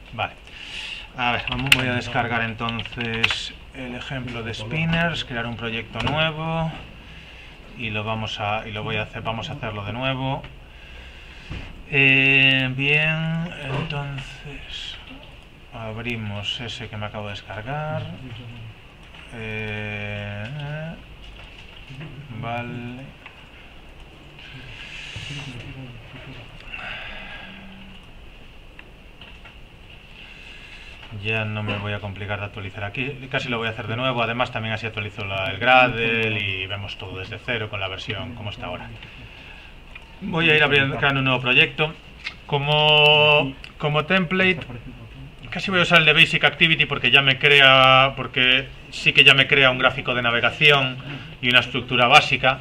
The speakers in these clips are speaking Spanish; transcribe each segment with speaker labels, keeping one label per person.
Speaker 1: Vale. A ver, voy a descargar entonces el ejemplo de spinners, crear un proyecto nuevo y vamos a hacerlo de nuevo. Bien, entonces abrimos ese que me acabo de descargar. Vale. Ya no me voy a complicar de actualizar aquí, casi lo voy a hacer de nuevo. Además también así actualizo el Gradle y vemos todo desde cero con la versión como está ahora. Voy a ir creando un nuevo proyecto. Como template casi voy a usar el de Basic Activity porque sí que ya me crea un gráfico de navegación y una estructura básica.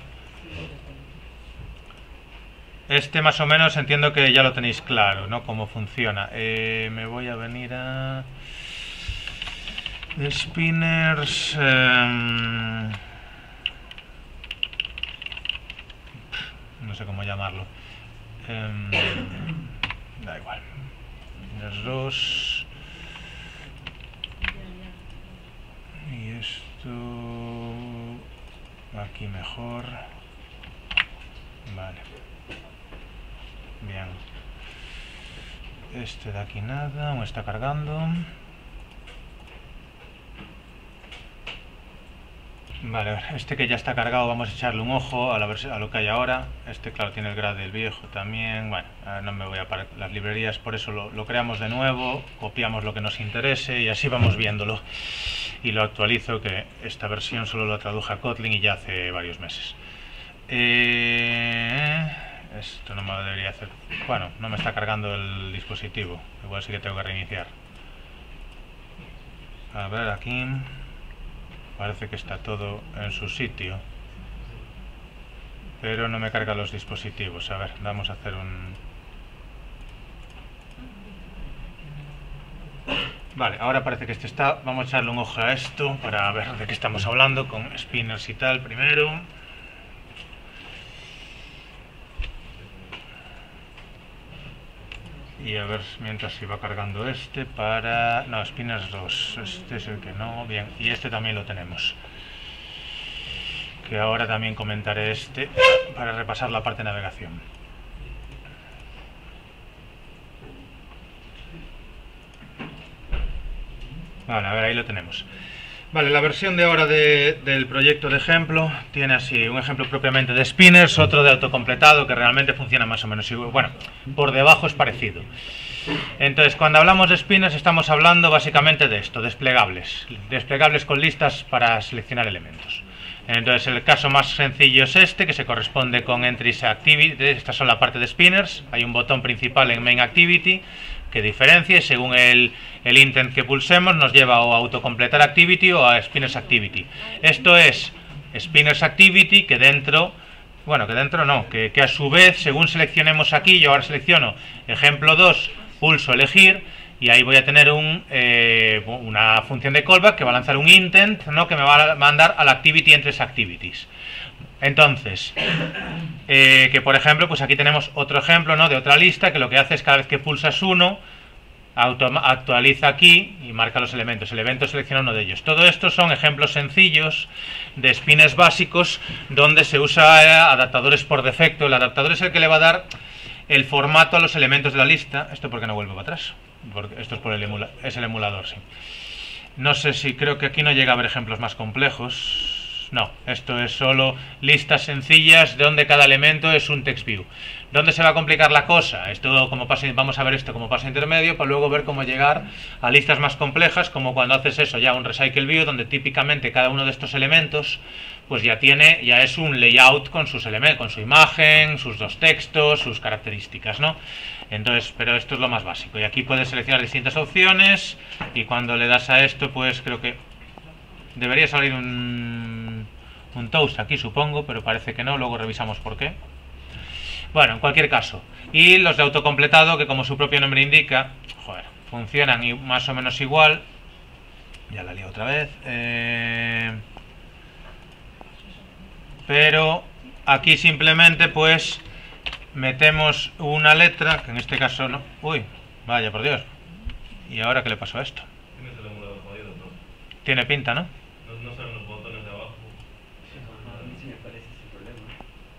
Speaker 1: Este más o menos entiendo que ya lo tenéis claro, ¿no? Cómo funciona. Me voy a venir a spinners. No sé cómo llamarlo. Da igual. Spinners 2. Y esto aquí mejor. Vale. Bien. Este de aquí nada, aún está cargando. Vale, este que ya está cargado vamos a echarle un ojo a lo que hay ahora. Este claro tiene el Gradle viejo también. Bueno, no me voy a parar las librerías, por eso lo creamos de nuevo, copiamos lo que nos interese y así vamos viéndolo. Y lo actualizo, que esta versión solo lo traduje a Kotlin y ya hace varios meses. Esto no me lo debería hacer. Bueno, no me está cargando el dispositivo. Igual sí que tengo que reiniciar. A ver, aquí parece que está todo en su sitio, pero no me carga los dispositivos. A ver, vamos a hacer Vale, ahora parece que este está. Vamos a echarle un ojo a esto para ver de qué estamos hablando con spinners y tal primero. Y a ver mientras se va cargando este para... No, spinners 2, este es el que no, bien, y este también lo tenemos. Que ahora también comentaré este para repasar la parte de navegación. Vale, a ver, ahí lo tenemos. Vale, la versión de ahora del proyecto de ejemplo tiene así un ejemplo propiamente de spinners, otro de autocompletado que realmente funciona más o menos igual. Bueno, por debajo es parecido. Entonces, cuando hablamos de spinners estamos hablando básicamente de esto, desplegables con listas para seleccionar elementos. Entonces, el caso más sencillo es este, que se corresponde con entries activity. Estas son la parte de spinners. Hay un botón principal en main activity que diferencia y según el intent que pulsemos nos lleva o a autocompletar activity o a spinners activity. Esto es spinners activity que dentro, bueno, que a su vez, según seleccionemos aquí, yo ahora selecciono ejemplo 2, pulso elegir y ahí voy a tener una función de callback que va a lanzar un intent, ¿no? Que me va a mandar a la activity entre activities. Entonces, que por ejemplo, pues aquí tenemos otro ejemplo, ¿no? De otra lista que lo que hace es cada vez que pulsas uno, actualiza aquí y marca los elementos. El evento selecciona uno de ellos. Todo esto son ejemplos sencillos de spinners básicos donde se usa adaptadores por defecto. El adaptador es el que le va a dar el formato a los elementos de la lista. ¿Esto por qué no vuelve para atrás? Porque esto es por el emulador, sí. No sé si creo que aquí no llega a haber ejemplos más complejos. No, esto es solo listas sencillas donde cada elemento es un text view. ¿Dónde se va a complicar la cosa? Esto como paso, vamos a ver esto como paso intermedio para luego ver cómo llegar a listas más complejas, como cuando haces eso ya un recycle view, donde típicamente cada uno de estos elementos pues ya es un layout con sus elementos, con su imagen, sus dos textos, sus características, ¿no? Entonces, pero esto es lo más básico. Y aquí puedes seleccionar distintas opciones y cuando le das a esto, pues creo que debería salir un toast aquí, supongo, pero parece que no, luego revisamos por qué. Bueno, en cualquier caso. Y los de autocompletado, que como su propio nombre indica, joder, funcionan más o menos igual. Ya la lío otra vez. Pero aquí simplemente pues metemos una letra, que en este caso no. Uy, vaya por Dios. ¿Y ahora qué le pasó a esto?
Speaker 2: Tienes el emulador jodido, ¿no?
Speaker 1: Tiene pinta, ¿no?
Speaker 2: No salen los botones de abajo.
Speaker 3: A mí sí me parece ese problema.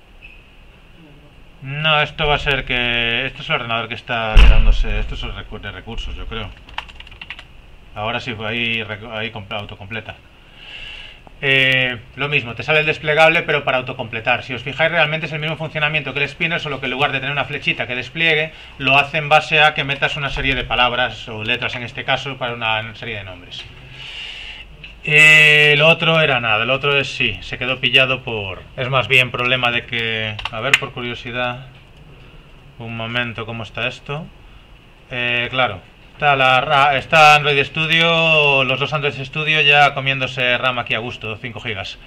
Speaker 1: No, esto va a ser que... Esto es el ordenador que está quedándose... Esto es el de recursos, yo creo. Ahora sí, ahí autocompleta. Lo mismo, te sale el desplegable pero para autocompletar. Si os fijáis, realmente es el mismo funcionamiento que el spinner, solo que en lugar de tener una flechita que despliegue, lo hace en base a que metas una serie de palabras o letras, en este caso, para una serie de nombres. Lo otro era nada, el otro es sí, se quedó pillado por... Es más bien problema de que... A ver, por curiosidad... Un momento, ¿cómo está esto? Claro, está Android Studio, los dos Android Studio ya comiéndose RAM aquí a gusto, 5 gigas.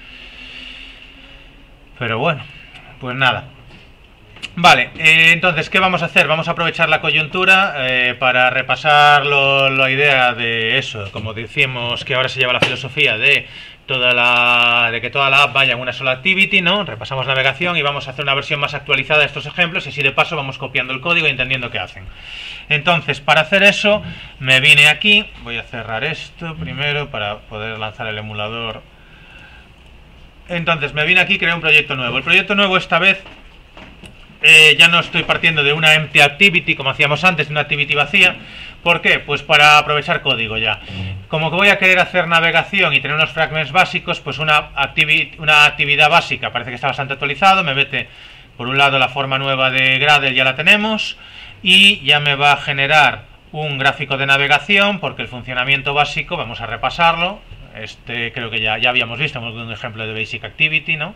Speaker 1: Pero bueno, pues nada. Vale, entonces, ¿qué vamos a hacer? Vamos a aprovechar la coyuntura para repasar la idea de eso, como decimos que ahora se lleva la filosofía de que toda la app vaya en una sola activity, ¿no? Repasamos navegación y vamos a hacer una versión más actualizada de estos ejemplos y así de paso vamos copiando el código e entendiendo qué hacen. Entonces, para hacer eso, me vine aquí, voy a cerrar esto primero para poder lanzar el emulador. Entonces, me vine aquí y creé un proyecto nuevo. El proyecto nuevo esta vez ya no estoy partiendo de una empty activity como hacíamos antes, de una activity vacía. ¿Por qué? Pues para aprovechar código ya. Como que voy a querer hacer navegación y tener unos fragments básicos, pues una actividad básica parece que está bastante actualizado. Me mete, por un lado, la forma nueva de Gradle, ya la tenemos, y ya me va a generar un gráfico de navegación, porque el funcionamiento básico, vamos a repasarlo. Creo que ya habíamos visto un ejemplo de Basic Activity, ¿no?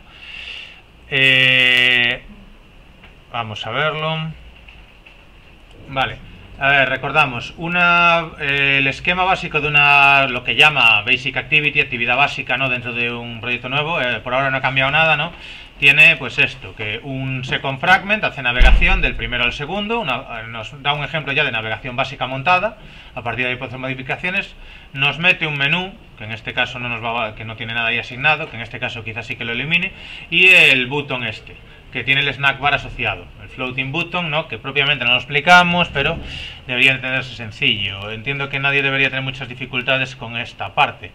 Speaker 1: Vamos a verlo. Vale. A ver, recordamos, el esquema básico de lo que llama Basic Activity, actividad básica, ¿no? Dentro de un proyecto nuevo, por ahora no ha cambiado nada, ¿no? Tiene pues esto, que un second fragment hace navegación del primero al segundo, nos da un ejemplo ya de navegación básica montada, a partir de ahí puede hacer modificaciones, nos mete un menú, que en este caso que no tiene nada ahí asignado, que en este caso quizás sí que lo elimine, y el button que tiene el snack bar asociado, el floating button, ¿no? Que propiamente no lo explicamos, pero debería entenderse sencillo. Entiendo que nadie debería tener muchas dificultades con esta parte.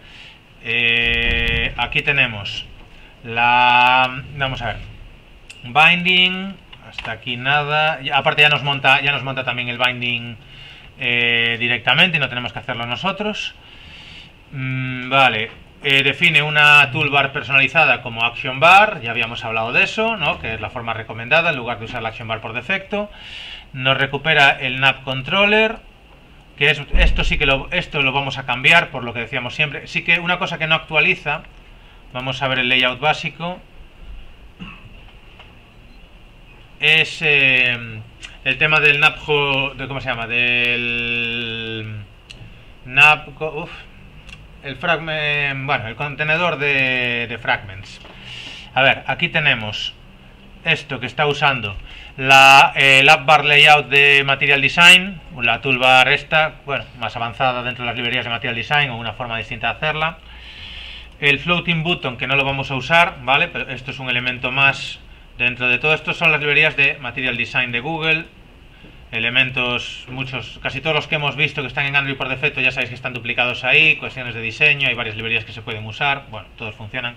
Speaker 1: Aquí tenemos vamos a ver, binding, hasta aquí nada. Aparte ya nos monta también el binding directamente y no tenemos que hacerlo nosotros. Vale. Define una toolbar personalizada como action bar, ya habíamos hablado de eso, ¿no? Que es la forma recomendada en lugar de usar la action bar por defecto. Nos recupera el nav controller, que esto lo vamos a cambiar por lo que decíamos siempre. Sí que una cosa que no actualiza, vamos a ver el layout básico, es el tema del nav, ¿cómo se llama? Del nav, el fragment, bueno, el contenedor de fragments. A ver, aquí tenemos esto que está usando el app bar layout de Material Design, la toolbar bueno, más avanzada dentro de las librerías de Material Design o una forma distinta de hacerla. El floating button, que no lo vamos a usar, ¿vale? Pero esto es un elemento más dentro de todo esto. Son las librerías de Material Design de Google. Elementos, casi todos los que hemos visto que están en Android por defecto, ya sabéis que están duplicados ahí, cuestiones de diseño, hay varias librerías que se pueden usar, bueno, todos funcionan.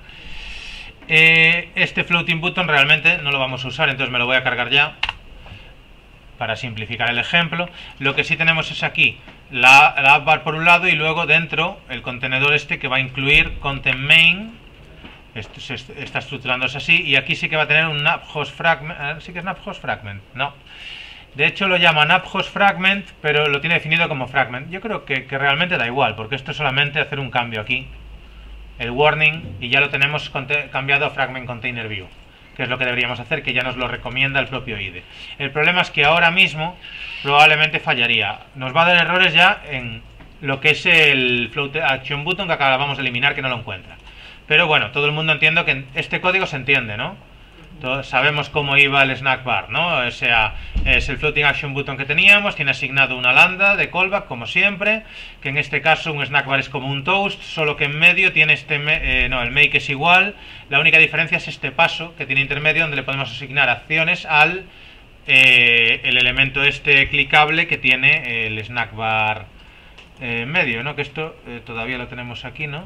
Speaker 1: Este floating button realmente no lo vamos a usar, entonces me lo voy a cargar ya para simplificar el ejemplo. Lo que sí tenemos es aquí la app bar por un lado y luego dentro el contenedor que va a incluir content main. Esto se está estructurándose así y aquí sí que va a tener un nav host fragment. ¿Sí que es nav host fragment? No. De hecho lo llaman AppHost Fragment, pero lo tiene definido como Fragment. Yo creo que realmente da igual, porque esto es solamente hacer un cambio aquí, el warning, y ya lo tenemos cambiado a Fragment Container View, que es lo que deberíamos hacer, que ya nos lo recomienda el propio IDE. El problema es que ahora mismo probablemente fallaría. Nos va a dar errores ya en lo que es el Float Action Button que acabamos de eliminar, que no lo encuentra. Pero bueno, todo el mundo entiende que este código se entiende, ¿no? Sabemos cómo iba el snack bar, ¿no? O sea, es el floating action button que teníamos, tiene asignado una lambda de callback, como siempre, que en este caso un snack bar es como un toast, solo que en medio tiene el make es igual, la única diferencia es este paso que tiene intermedio donde le podemos asignar acciones al el elemento clicable que tiene el snack bar medio, ¿no? Que esto todavía lo tenemos aquí, ¿no?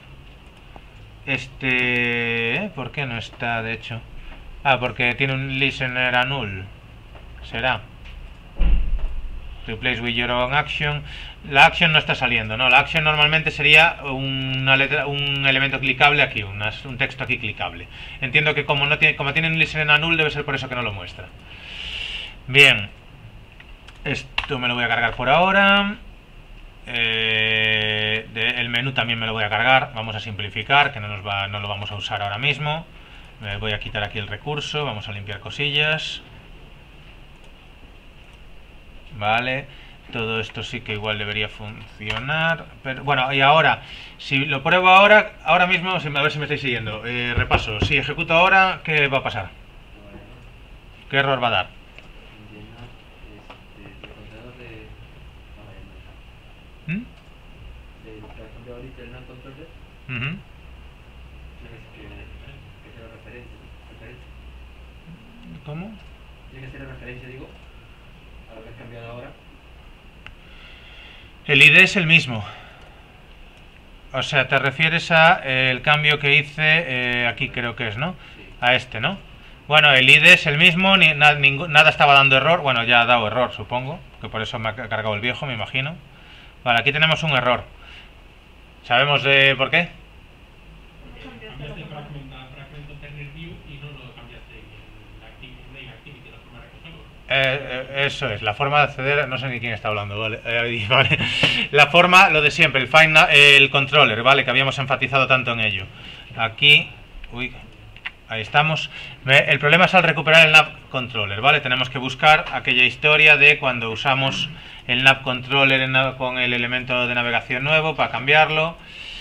Speaker 1: ¿Por qué no está, de hecho? Ah, porque tiene un listener a null. ¿Será? Replace with your own action. La action no está saliendo, ¿no? La action normalmente sería una letra, un elemento clicable aquí, un texto aquí clicable. Entiendo que como tiene un listener a null, debe ser por eso que no lo muestra. Bien. Esto me lo voy a cargar por ahora. El menú también me lo voy a cargar. Vamos a simplificar, que no lo vamos a usar ahora mismo. Me voy a quitar aquí el recurso. Vamos a limpiar cosillas. Vale, todo esto sí que igual debería funcionar. Pero bueno, y ahora, si lo pruebo ahora mismo, a ver si me estáis siguiendo. Repaso, si ejecuto ahora, ¿qué va a pasar? ¿Qué error va a dar? ¿Cómo?
Speaker 3: Tiene que ser la referencia, digo, a lo que has cambiado ahora.
Speaker 1: El ID es el mismo. O sea, te refieres a el cambio que hice aquí, creo que es, ¿no? A este, ¿no? Bueno, el ID es el mismo, nada estaba dando error. Bueno, ya ha dado error, supongo, que por eso me ha cargado el viejo, me imagino. Vale, aquí tenemos un error. ¿Sabemos por qué?
Speaker 4: Cambiaste fragment a fragment container view y no lo cambiaste en main activity, la forma de recogerlo.
Speaker 1: Eso es, la forma de acceder, no sé ni quién está hablando, vale, vale. La forma, lo de siempre, el controller, vale, que habíamos enfatizado tanto en ello. Aquí, uy, ahí estamos. El problema es al recuperar el nav controller, vale, tenemos que buscar aquella historia de cuando usamos el nav controller con el elemento de navegación nuevo para cambiarlo.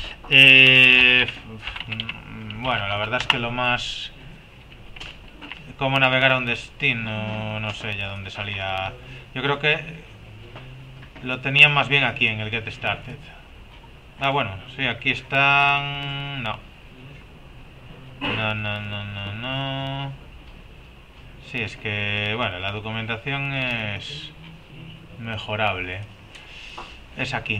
Speaker 1: Bueno, la verdad es que lo más... ¿Cómo navegar a un destino? No sé ya dónde salía. Yo creo que lo tenían más bien aquí en el Get Started. Ah, bueno, sí, aquí están... No. No. Sí, es que, bueno, la documentación es mejorable. Es aquí.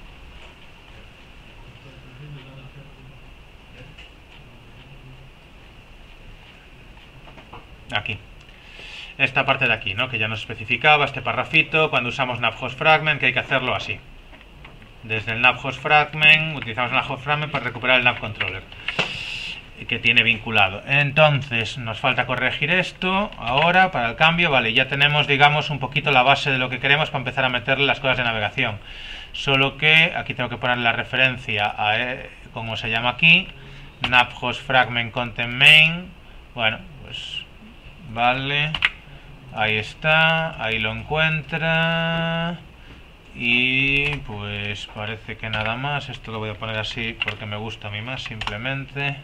Speaker 1: Aquí. Esta parte de aquí, ¿no? Que ya nos especificaba este parrafito cuando usamos nav-host fragment, que hay que hacerlo así. Desde el nav-host fragment, utilizamos el nav-host fragment para recuperar el nav controller que tiene vinculado. Entonces, nos falta corregir esto ahora para el cambio. Vale, ya tenemos, digamos, un poquito la base de lo que queremos para empezar a meterle las cosas de navegación. Solo que aquí tengo que poner la referencia a como se llama aquí, nav-host fragment content main. Bueno, pues vale, ahí está, ahí lo encuentra. Y pues parece que nada más. Esto lo voy a poner así porque me gusta a mí más, simplemente.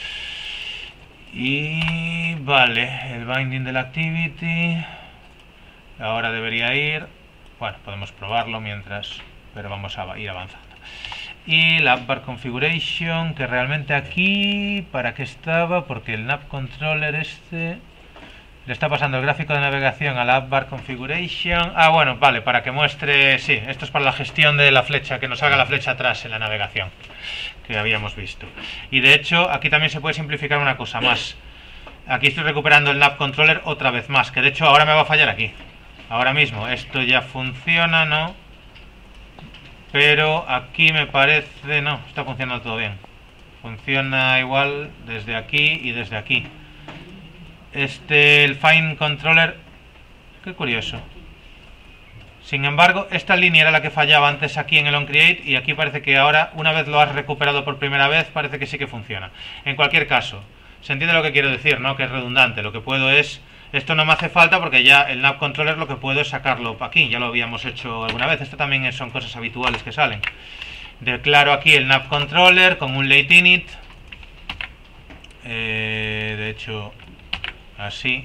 Speaker 1: Y vale, el binding de la activity ahora debería ir. Bueno, podemos probarlo mientras, pero vamos a ir avanzando. Y la app bar configuration, que realmente aquí, ¿para qué estaba? Porque el nav controller le está pasando el gráfico de navegación a la app bar configuration. Ah, bueno, vale, para que muestre, sí, esto es para la gestión de la flecha, que nos haga la flecha atrás en la navegación, que habíamos visto. Y de hecho, aquí también se puede simplificar una cosa más. Aquí estoy recuperando el nav controller otra vez más, que de hecho ahora me va a fallar aquí. Ahora mismo, esto ya funciona, ¿no? Pero aquí me parece, no, está funcionando todo bien. Funciona igual desde aquí y desde aquí. El Find Controller, qué curioso. Sin embargo, esta línea era la que fallaba antes aquí en el onCreate y aquí parece que ahora, una vez lo has recuperado por primera vez, parece que sí que funciona. En cualquier caso, se entiende lo que quiero decir, ¿no? Que es redundante. Lo que puedo es... Esto no me hace falta porque ya el nav controller lo que puedo es sacarlo aquí. Ya lo habíamos hecho alguna vez. Esto también son cosas habituales que salen. Declaro aquí el nav controller con un late init. De hecho... Así.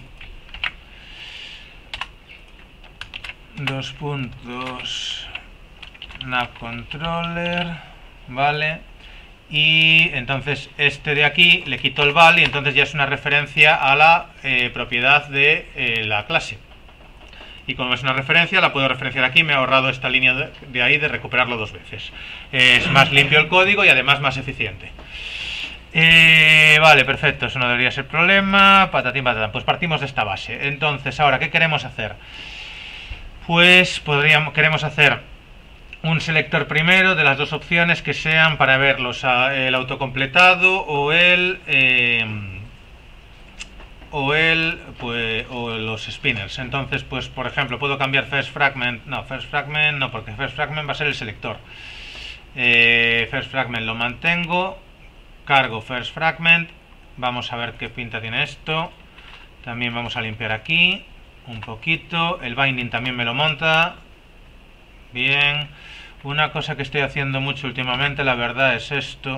Speaker 1: 2 puntos nav controller, vale, y entonces este de aquí le quito el val y entonces ya es una referencia a la propiedad de la clase. Y como es una referencia, la puedo referenciar aquí. Me he ahorrado esta línea de ahí de recuperarlo 2 veces. Es más limpio el código y además más eficiente. Vale, perfecto, eso no debería ser problema. Patatín, patatán. Pues partimos de esta base. Entonces, ahora, ¿qué queremos hacer? Pues queremos hacer un selector primero de las dos opciones que sean para ver el autocompletado o los spinners. Entonces, pues por ejemplo, puedo cambiar first fragment no, porque first fragment va a ser el selector. First fragment lo mantengo, cargo first fragment. Vamos a ver qué pinta tiene esto. También vamos a limpiar aquí un poquito. El binding también me lo monta bien. Una cosa que estoy haciendo mucho últimamente, la verdad, es esto.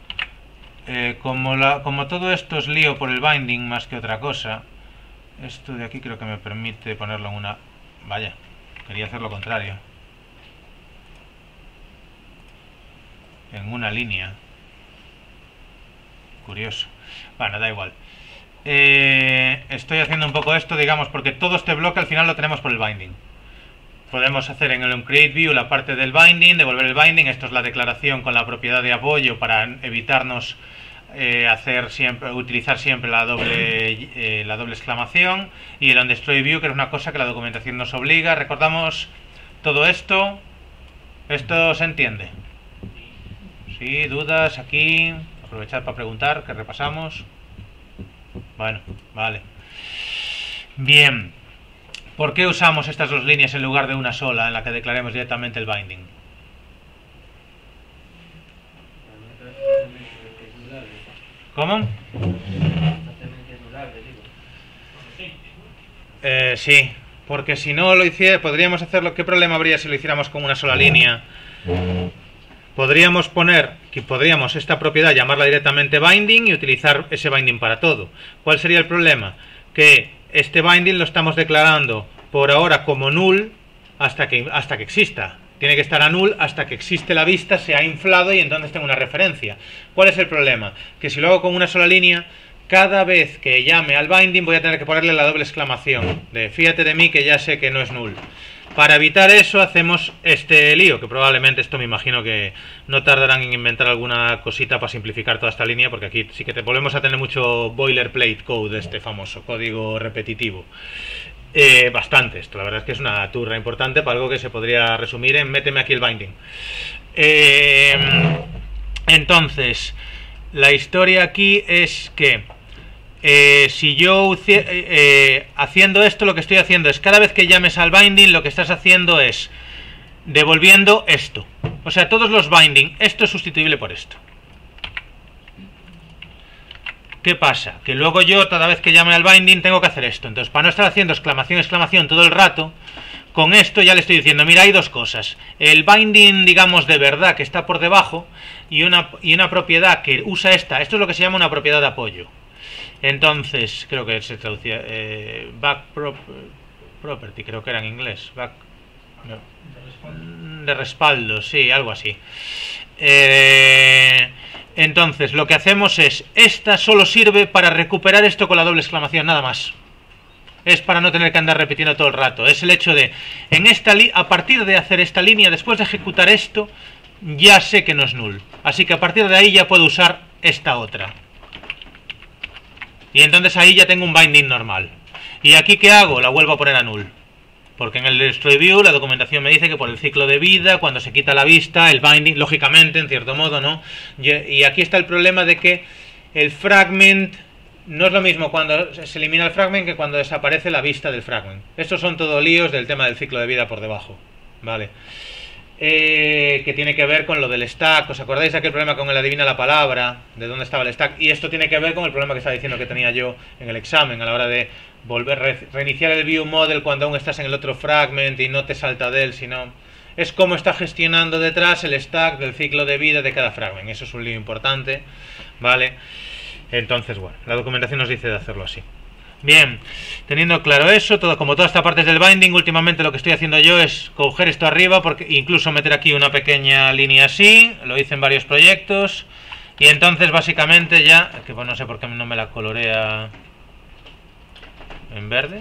Speaker 1: Como todo esto es lío por el binding más que otra cosa, esto de aquí creo que me permite ponerlo en una... Vaya, quería hacer lo contrario. En una línea. Curioso. Bueno, da igual. Estoy haciendo un poco esto, digamos, porque todo este bloque al final lo tenemos por el binding. Podemos hacer en el onCreateView la parte del binding, devolver el binding. Esto es la declaración con la propiedad de apoyo para evitarnos utilizar siempre la doble exclamación. Y el onDestroyView, que es una cosa que la documentación nos obliga. Recordamos todo esto. ¿Esto se entiende? ¿Sí? ¿Dudas aquí? Aprovechad para preguntar, que repasamos. Bueno, vale. Bien. ¿Por qué usamos estas dos líneas en lugar de una sola en la que declaremos directamente el binding? ¿Cómo? Sí, porque si no lo hiciera, podríamos hacerlo. ¿Qué problema habría si lo hiciéramos con una sola línea? Podríamos esta propiedad, llamarla directamente binding y utilizar ese binding para todo. ¿Cuál sería el problema? Que este binding lo estamos declarando por ahora como null hasta que exista. Tiene que estar a null hasta que existe la vista, se ha inflado y entonces tengo una referencia. ¿Cuál es el problema? Que si lo hago con una sola línea, cada vez que llame al binding voy a tener que ponerle la doble exclamación de fíjate de mí que ya sé que no es null. Para evitar eso hacemos este lío, que probablemente esto me imagino que no tardarán en inventar alguna cosita para simplificar toda esta línea, porque aquí sí que volvemos a tener mucho boilerplate code, este famoso código repetitivo. Bastante, esto la verdad es que es una turra importante para algo que se podría resumir en méteme aquí el binding. Entonces, la historia aquí es que si yo haciendo esto, lo que estoy haciendo es cada vez que llames al binding, lo que estás haciendo es devolviendo esto. O sea, todos los binding, esto es sustituible por esto. ¿Qué pasa? Que luego yo, cada vez que llame al binding, tengo que hacer esto. Entonces, para no estar haciendo exclamación, exclamación todo el rato, con esto ya le estoy diciendo, mira, hay dos cosas. El binding, digamos, de verdad, que está por debajo, y una propiedad que usa esta. Esto es lo que se llama una propiedad de apoyo. Entonces, creo que se traducía back property, creo que era en inglés. Back, no, de respaldo, sí, algo así. Entonces, lo que hacemos es, esta solo sirve para recuperar esto con la doble exclamación, nada más. Es para no tener que andar repitiendo todo el rato. Es el hecho de, a partir de hacer esta línea, después de ejecutar esto, ya sé que no es null. Así que a partir de ahí ya puedo usar esta otra. Y entonces ahí ya tengo un binding normal. ¿Y aquí qué hago? La vuelvo a poner a null. Porque en el DestroyView la documentación me dice que por el ciclo de vida, cuando se quita la vista, el binding, lógicamente, en cierto modo, ¿no? Y aquí está el problema de que el fragment no es lo mismo cuando se elimina el fragment que cuando desaparece la vista del fragment. Estos son todo líos del tema del ciclo de vida por debajo, ¿vale? Que tiene que ver con lo del stack. ¿Os acordáis de aquel problema con el adivina la palabra? ¿De dónde estaba el stack? Y esto tiene que ver con el problema que estaba diciendo que tenía yo en el examen a la hora de reiniciar el view model cuando aún estás en el otro fragment y no te salta de él, sino es cómo está gestionando detrás el stack del ciclo de vida de cada fragment. Eso es un lío importante, ¿vale? Entonces, bueno, la documentación nos dice de hacerlo así. Bien, teniendo claro eso, como toda esta parte es del binding, últimamente lo que estoy haciendo yo es coger esto arriba, porque incluso meter aquí una pequeña línea así, lo hice en varios proyectos, y entonces básicamente ya, que bueno, no sé por qué no me la colorea en verde,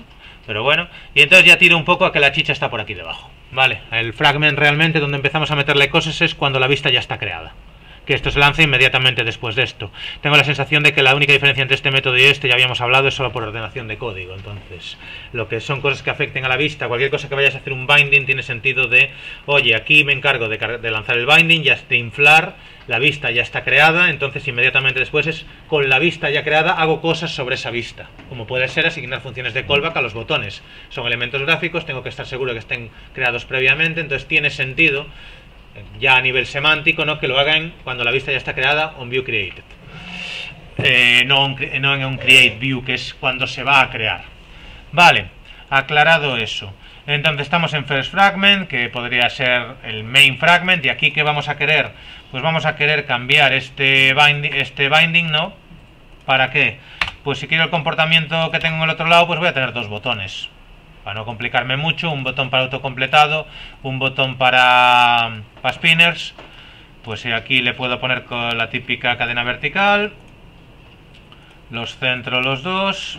Speaker 1: pero bueno. Y entonces ya tiro un poco a que la chicha está por aquí debajo. Vale, el fragment realmente donde empezamos a meterle cosas es cuando la vista ya está creada. Que esto se lanza inmediatamente después de esto. Tengo la sensación de que la única diferencia entre este método y este, ya habíamos hablado, es solo por ordenación de código. Entonces, lo que son cosas que afecten a la vista, cualquier cosa que vayas a hacer un binding tiene sentido de, oye, aquí me encargo de lanzar el binding, ya de inflar, la vista ya está creada, entonces inmediatamente después es, con la vista ya creada, hago cosas sobre esa vista. Como puede ser asignar funciones de callback a los botones. Son elementos gráficos, tengo que estar seguro de que estén creados previamente, entonces tiene sentido ya a nivel semántico, ¿no?, que lo hagan cuando la vista ya está creada on view created, no en un create view, que es cuando se va a crear. Vale, aclarado eso, entonces estamos en first fragment, que podría ser el main fragment, y aquí ¿qué vamos a querer? Pues vamos a querer cambiar este binding, ¿no? ¿Para qué? Pues si quiero el comportamiento que tengo en el otro lado, pues voy a tener dos botones. Para no complicarme mucho, un botón para autocompletado, un botón para spinners. Pues aquí le puedo poner con la típica cadena vertical. Los centro los dos.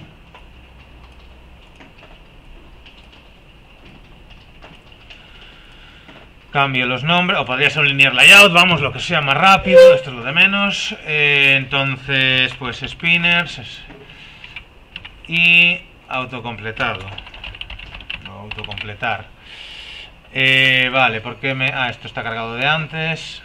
Speaker 1: Cambio los nombres, o podría ser un linear layout, vamos, lo que sea más rápido, esto es lo de menos. Entonces, pues spinners y autocompletado. Autocompletar. Vale, porque esto está cargado de antes.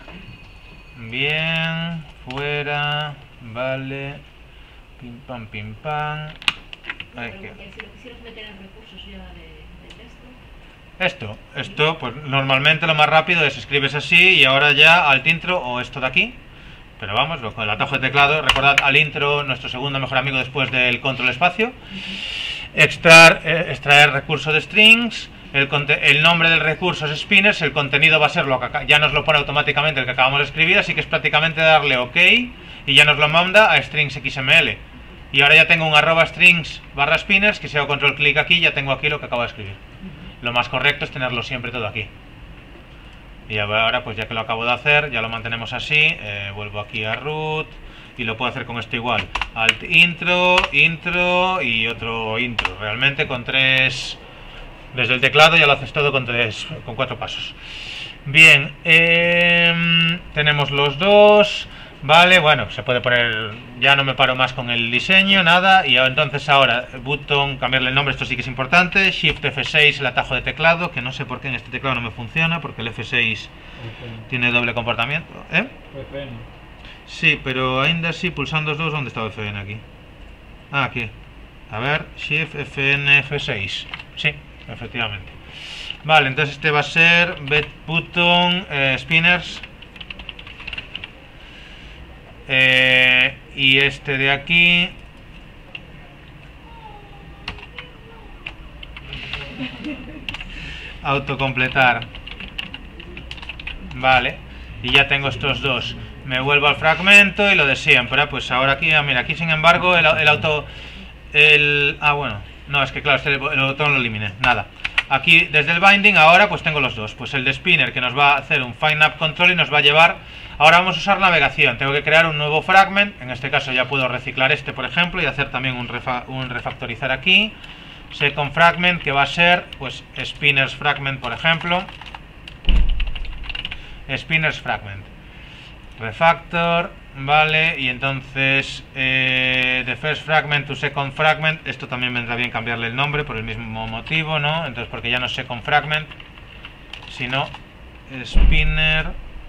Speaker 1: Bien, fuera, vale. Pim pam, pim pam.
Speaker 5: Si lo quisieras meter en recursos ya de texto.
Speaker 1: Esto, pues normalmente lo más rápido es escribes así y ahora ya alt intro o esto de aquí. Pero vamos, con el atajo de teclado, recordad al intro, nuestro segundo mejor amigo después del control espacio. Extraer recurso de strings, el nombre del recurso es spinners, el contenido va a ser lo que ya nos lo pone automáticamente el que acabamos de escribir, así que es prácticamente darle OK y ya nos lo manda a strings XML. Y ahora ya tengo un @strings / spinners, que si hago control clic aquí ya tengo aquí lo que acabo de escribir. Lo más correcto es tenerlo siempre todo aquí. Y ahora, pues ya que lo acabo de hacer, ya lo mantenemos así, vuelvo aquí a root y lo puedo hacer con esto igual. Alt intro, intro y otro intro. Realmente con 3, desde el teclado ya lo haces todo con 4 pasos. Bien, tenemos los dos. Vale, bueno, se puede poner, ya no me paro más con el diseño, nada, y entonces ahora, button, cambiarle el nombre, esto sí que es importante, Shift F6, el atajo de teclado, que no sé por qué en este teclado no me funciona, porque el F6 tiene doble comportamiento, ¿eh?
Speaker 6: FN.
Speaker 1: Sí, pero ainda así, pulsando los dos, ¿dónde está el FN aquí? Ah, aquí, a ver, Shift FN F6, sí, efectivamente. Vale, entonces este va a ser button, spinners. Y este de aquí autocompletar. Vale, y ya tengo estos dos. Me vuelvo al fragmento y lo de siempre. Pues ahora aquí, mira, aquí sin embargo bueno, no, es que claro, el botón lo eliminé, nada. Aquí desde el binding ahora pues tengo los dos, pues el de spinner que nos va a hacer un find up control y nos va a llevar. Ahora vamos a usar navegación, tengo que crear un nuevo fragment, en este caso ya puedo reciclar este por ejemplo y hacer también un refactorizar aquí. Second fragment que va a ser pues spinners fragment por ejemplo. Spinners fragment. Refactor, vale, y entonces de first fragment to second fragment, esto también vendrá bien cambiarle el nombre por el mismo motivo, ¿no? Entonces porque ya no es second fragment, sino spinner.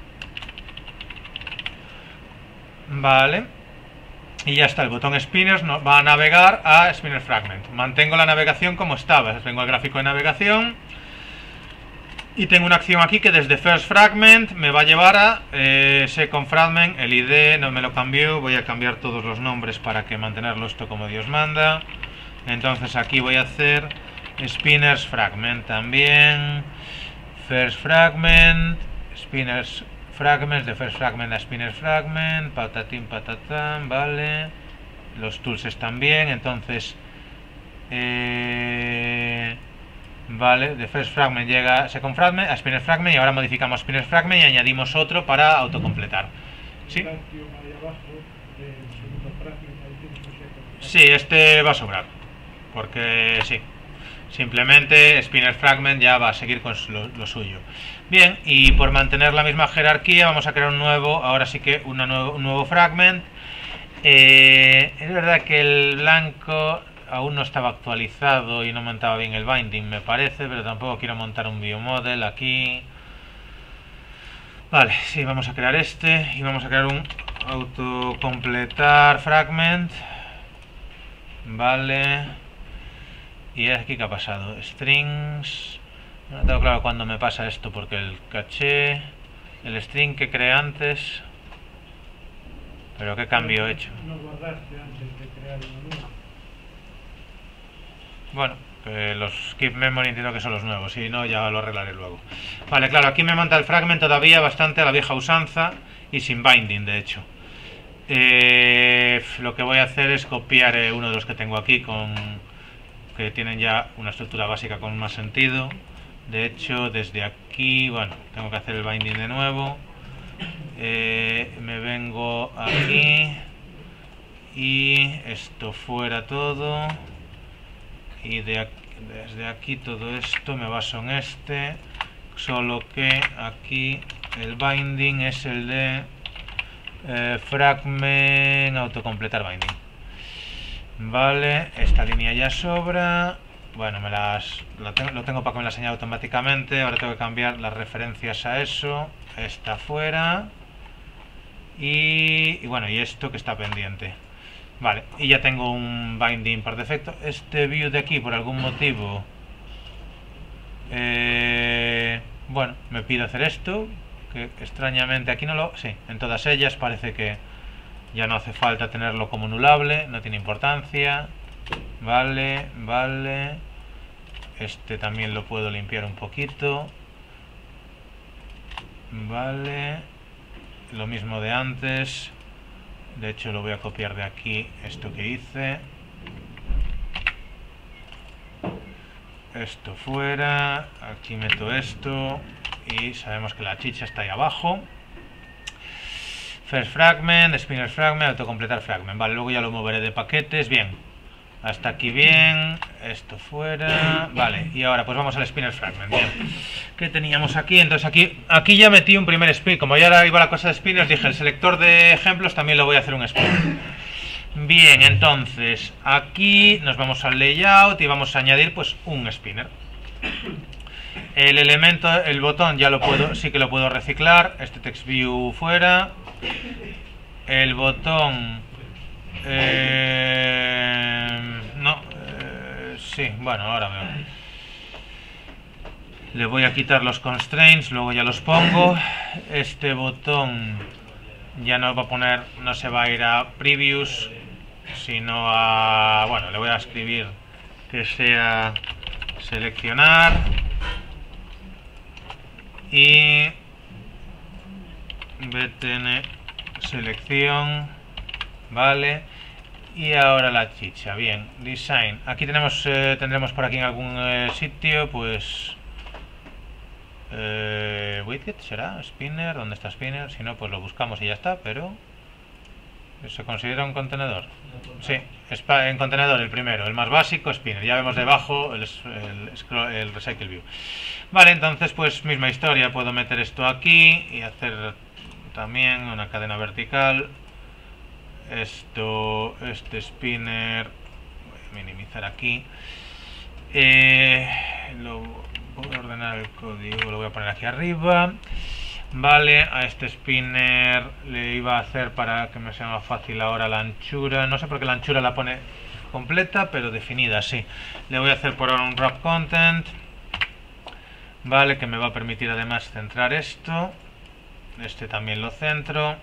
Speaker 1: Vale, y ya está, el botón spinners nos va a navegar a spinner fragment. Mantengo la navegación como estaba, vengo al gráfico de navegación y tengo una acción aquí que desde first fragment me va a llevar a second fragment. El ID no me lo cambió, voy a cambiar todos los nombres para que mantenerlo esto como Dios manda. Entonces aquí voy a hacer spinners fragment también, first fragment, spinners fragments, de first fragment a spinner fragment, patatín patatán, vale, los tools están bien. Entonces vale, de first fragment llega a second fragment, a spinner fragment, y ahora modificamos spinner fragment y añadimos otro para autocompletar. ¿Sí? Sí, este va a sobrar, porque sí, Simplemente Spinner Fragment ya va a seguir con lo suyo. Bien, y por mantener la misma jerarquía vamos a crear un nuevo, ahora sí que un nuevo fragment. Es verdad que el blanco aún no estaba actualizado y no montaba bien el binding, me parece, pero tampoco quiero montar un biomodel aquí. Vale, sí, vamos a crear este y vamos a crear un autocompletar fragment. Vale. Y aquí que ha pasado. Strings. No tengo claro cuándo me pasa esto porque el caché. El string que creé antes. Pero qué cambio he hecho.
Speaker 6: No guardaste antes de crear uno nuevo.
Speaker 1: Bueno, los keep memory entiendo que son los nuevos, si no ya lo arreglaré luego. Vale, claro, aquí me monta el fragment todavía bastante a la vieja usanza y sin binding, de hecho. Lo que voy a hacer es copiar uno de los que tengo aquí que tienen ya una estructura básica con más sentido. De hecho, desde aquí, bueno, tengo que hacer el binding de nuevo. Me vengo aquí y esto fuera todo. Y desde aquí todo esto me baso en este, solo que aquí el binding es el de fragment autocompletar binding. Vale, esta línea ya sobra. Bueno, lo tengo para que me la señale automáticamente. Ahora tengo que cambiar las referencias a eso. Esta fuera. Y bueno, y esto que está pendiente. Vale, y ya tengo un binding por defecto. Este view de aquí, por algún motivo, bueno, me pide hacer esto, que extrañamente aquí no lo... Sí, en todas ellas parece que ya no hace falta tenerlo como nulable, no tiene importancia. Vale, vale. Este también lo puedo limpiar un poquito. Vale. Lo mismo de antes. De hecho lo voy a copiar de aquí, esto que hice. Esto fuera, aquí meto esto y sabemos que la chicha está ahí abajo. First fragment, spinner fragment, autocompletar fragment. Vale, luego ya lo moveré de paquetes. Bien, hasta aquí bien. Esto fuera. Vale, y ahora pues vamos al spinner fragment. Bien, ¿qué teníamos aquí? Entonces aquí ya metí un primer spin. Como ya iba la cosa de spinners, dije el selector de ejemplos también lo voy a hacer un spin. Bien, entonces aquí nos vamos al layout y vamos a añadir pues un spinner. El elemento, el botón ya lo puedo, sí que lo puedo reciclar. Este text view fuera. El botón sí, bueno, ahora veo. Le voy a quitar los constraints, luego ya los pongo. Este botón ya no va a poner, no se va a ir a previews, sino a, bueno, le voy a escribir que sea seleccionar y btn selección, vale. Y ahora la chicha. Bien, design. Aquí tendremos por aquí en algún sitio, pues widget será, spinner, ¿dónde está spinner? Si no, pues lo buscamos y ya está, pero ¿se considera un contenedor? Sí, en contenedor el primero, el más básico, spinner. Ya vemos debajo el recycle view. Vale, entonces pues misma historia, puedo meter esto aquí y hacer también una cadena vertical. Este spinner, voy a minimizar aquí. Voy a ordenar el código, lo voy a poner aquí arriba. Vale, a este spinner le iba a hacer para que me sea más fácil ahora la anchura. No sé por qué la anchura la pone completa, pero definida, sí. Le voy a hacer por ahora un wrap content. Vale, que me va a permitir además centrar esto. Este también lo centro.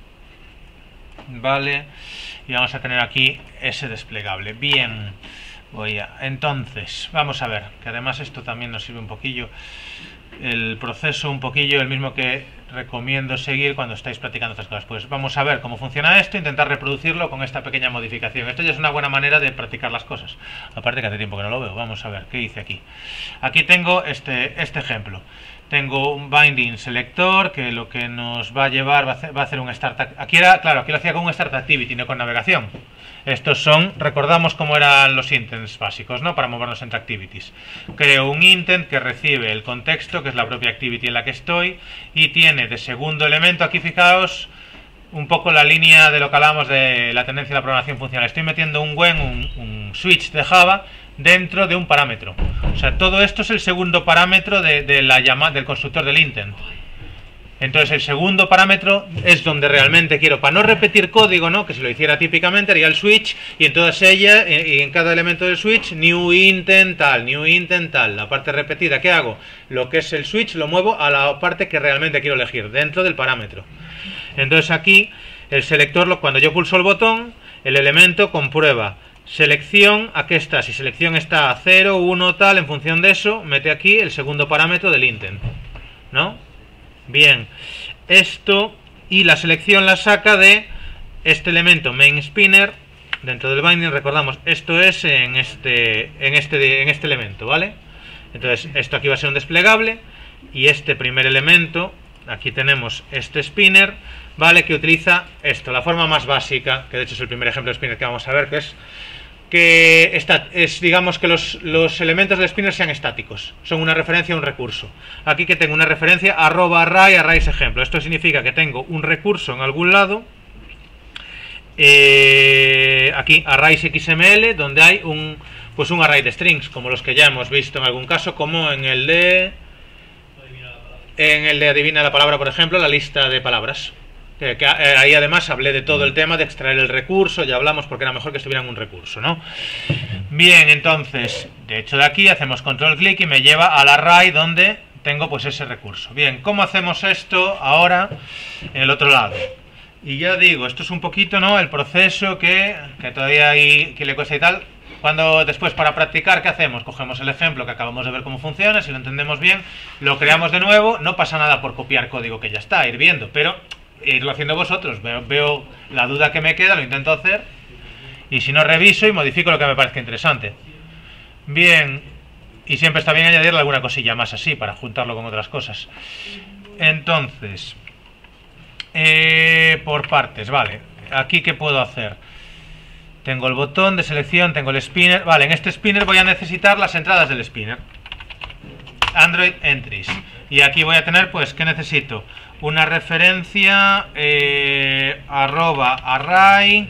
Speaker 1: Vale, y vamos a tener aquí ese desplegable. Bien, entonces vamos a ver que además esto también nos sirve un poquillo, el proceso un poquillo el mismo que recomiendo seguir cuando estáis practicando estas cosas. Pues vamos a ver cómo funciona esto, intentar reproducirlo con esta pequeña modificación. Esto ya es una buena manera de practicar las cosas, aparte que hace tiempo que no lo veo. Vamos a ver qué hice aquí. Aquí tengo este ejemplo. tengo un binding selector que lo que nos va a llevar va a hacer un start. Aquí era, claro, aquí lo hacía con un start activity, no con navegación. Estos son, recordamos cómo eran los intents básicos, ¿no? Para movernos entre activities. Creo un intent que recibe el contexto, que es la propia activity en la que estoy, y tiene de segundo elemento, aquí fijaos, un poco la línea de lo que hablamos de la tendencia de la programación funcional. Estoy metiendo un when, un switch de Java dentro de un parámetro. O sea, todo esto es el segundo parámetro de la llamada del constructor del intent. Entonces el segundo parámetro es donde realmente quiero, para no repetir código, ¿no? Que si lo hiciera típicamente haría el switch y en todas ellas, y en cada elemento del switch, new intent tal, la parte repetida, ¿qué hago? Lo que es el switch lo muevo a la parte que realmente quiero elegir, dentro del parámetro. Entonces aquí el selector, cuando yo pulso el botón, el elemento comprueba selección, ¿a qué está? Si selección está a 0, 1, tal, en función de eso, mete aquí el segundo parámetro del intent, ¿no? Bien, esto y la selección la saca de este elemento main spinner dentro del binding. Recordamos, esto es en este elemento, ¿vale? Entonces esto aquí va a ser un desplegable y este primer elemento, aquí tenemos este spinner, ¿vale? Que utiliza esto, la forma más básica, que de hecho es el primer ejemplo de spinner que vamos a ver, digamos que los elementos del spinner sean estáticos, son una referencia a un recurso. Aquí que tengo una referencia @array, array es ejemplo. Esto significa que tengo un recurso en algún lado, aquí arrays XML, donde hay un array de strings, como los que ya hemos visto en algún caso, como en el de adivina la palabra, por ejemplo, la lista de palabras. Ahí además hablé de todo el tema de extraer el recurso, ya hablamos porque era mejor que estuviera en un recurso, ¿no? Bien, entonces, de hecho de aquí hacemos control clic y me lleva al array donde tengo pues ese recurso. Bien, ¿cómo hacemos esto ahora en el otro lado? Y ya digo, esto es un poquito, ¿no? El proceso que todavía hay que le cuesta y tal. Cuando después para practicar, ¿qué hacemos? Cogemos el ejemplo que acabamos de ver cómo funciona, si lo entendemos bien, lo creamos de nuevo, no pasa nada por copiar código que ya está, ir viendo, pero irlo haciendo vosotros, veo la duda que me queda, lo intento hacer y si no reviso y modifico lo que me parezca interesante. Bien, y siempre está bien añadirle alguna cosilla más así para juntarlo con otras cosas. Entonces, por partes, vale, aquí ¿qué puedo hacer? Tengo el botón de selección, tengo el spinner, vale, en este spinner voy a necesitar las entradas del spinner, Android Entries, y aquí voy a tener, pues, ¿qué necesito? Una referencia @array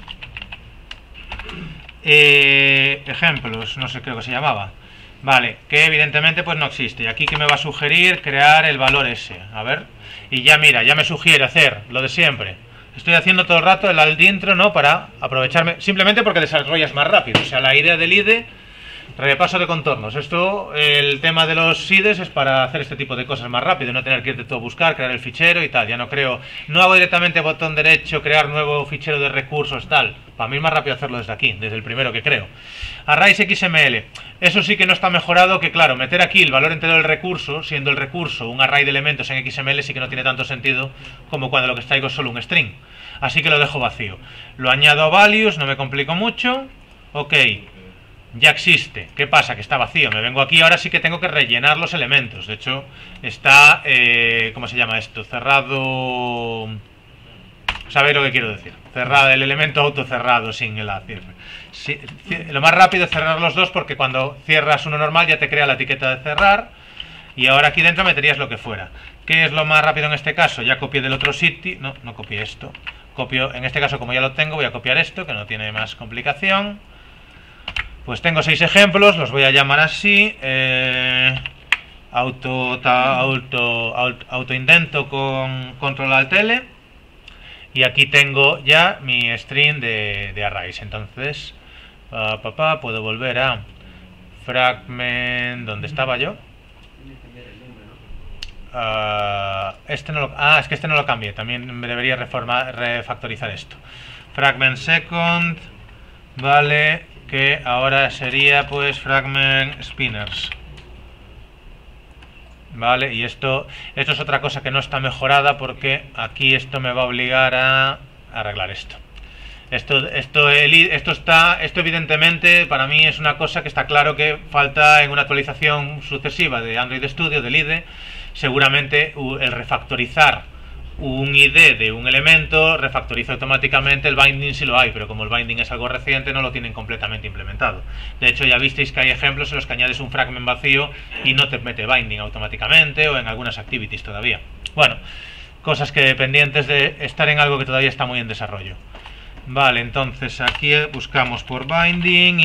Speaker 1: ejemplos, no sé, creo que se llamaba, vale, que evidentemente pues no existe, y aquí que me va a sugerir crear el valor ese, a ver, y ya mira, ya me sugiere hacer lo de siempre. Estoy haciendo todo el rato el alt intro, ¿no? Para aprovecharme, simplemente porque desarrollas más rápido, o sea, la idea del IDE, repaso de contornos. Esto, el tema de los IDEs es para hacer este tipo de cosas más rápido, no tener que irte todo a buscar, crear el fichero y tal. Ya no hago directamente botón derecho, crear nuevo fichero de recursos, tal. Para mí es más rápido hacerlo desde aquí, desde el primero que creo. Arrays XML, eso sí que no está mejorado, que claro, meter aquí el valor entero del recurso, siendo el recurso un array de elementos en XML, sí que no tiene tanto sentido como cuando lo que traigo es solo un string. Así que lo dejo vacío. Lo añado a values, no me complico mucho. Ok. Ya existe. ¿Qué pasa? Que está vacío. Me vengo aquí, ahora sí que tengo que rellenar los elementos. De hecho, está, ¿cómo se llama esto? Cerrado... ¿Sabéis lo que quiero decir? Cerrado, el elemento autocerrado sin el cierre. Sí, lo más rápido es cerrar los dos porque cuando cierras uno normal ya te crea la etiqueta de cerrar. Y ahora aquí dentro meterías lo que fuera. ¿Qué es lo más rápido en este caso? Ya copié del otro sitio. No copié esto. Copio, en este caso como ya lo tengo, voy a copiar esto, que no tiene más complicación. Pues tengo 6 ejemplos, los voy a llamar así, autoindento con control alt L, y aquí tengo ya mi string de arrays. Entonces, puedo volver a fragment, donde estaba yo. Es que este no lo cambié, también me debería refactorizar esto. Fragment second, vale, que ahora sería pues fragment spinners, vale, y esto es otra cosa que no está mejorada porque aquí esto me va a obligar a arreglar esto. Esto evidentemente para mí es una cosa que está claro que falta en una actualización sucesiva de Android Studio, del IDE. seguramente el refactorizar un ID de un elemento refactoriza automáticamente el binding si lo hay, pero como el binding es algo reciente no lo tienen completamente implementado. De hecho ya visteis que hay ejemplos en los que añades un fragment vacío y no te mete binding automáticamente, o en algunas activities todavía. Bueno, cosas que dependientes de estar en algo que todavía está muy en desarrollo. Vale, entonces aquí buscamos por binding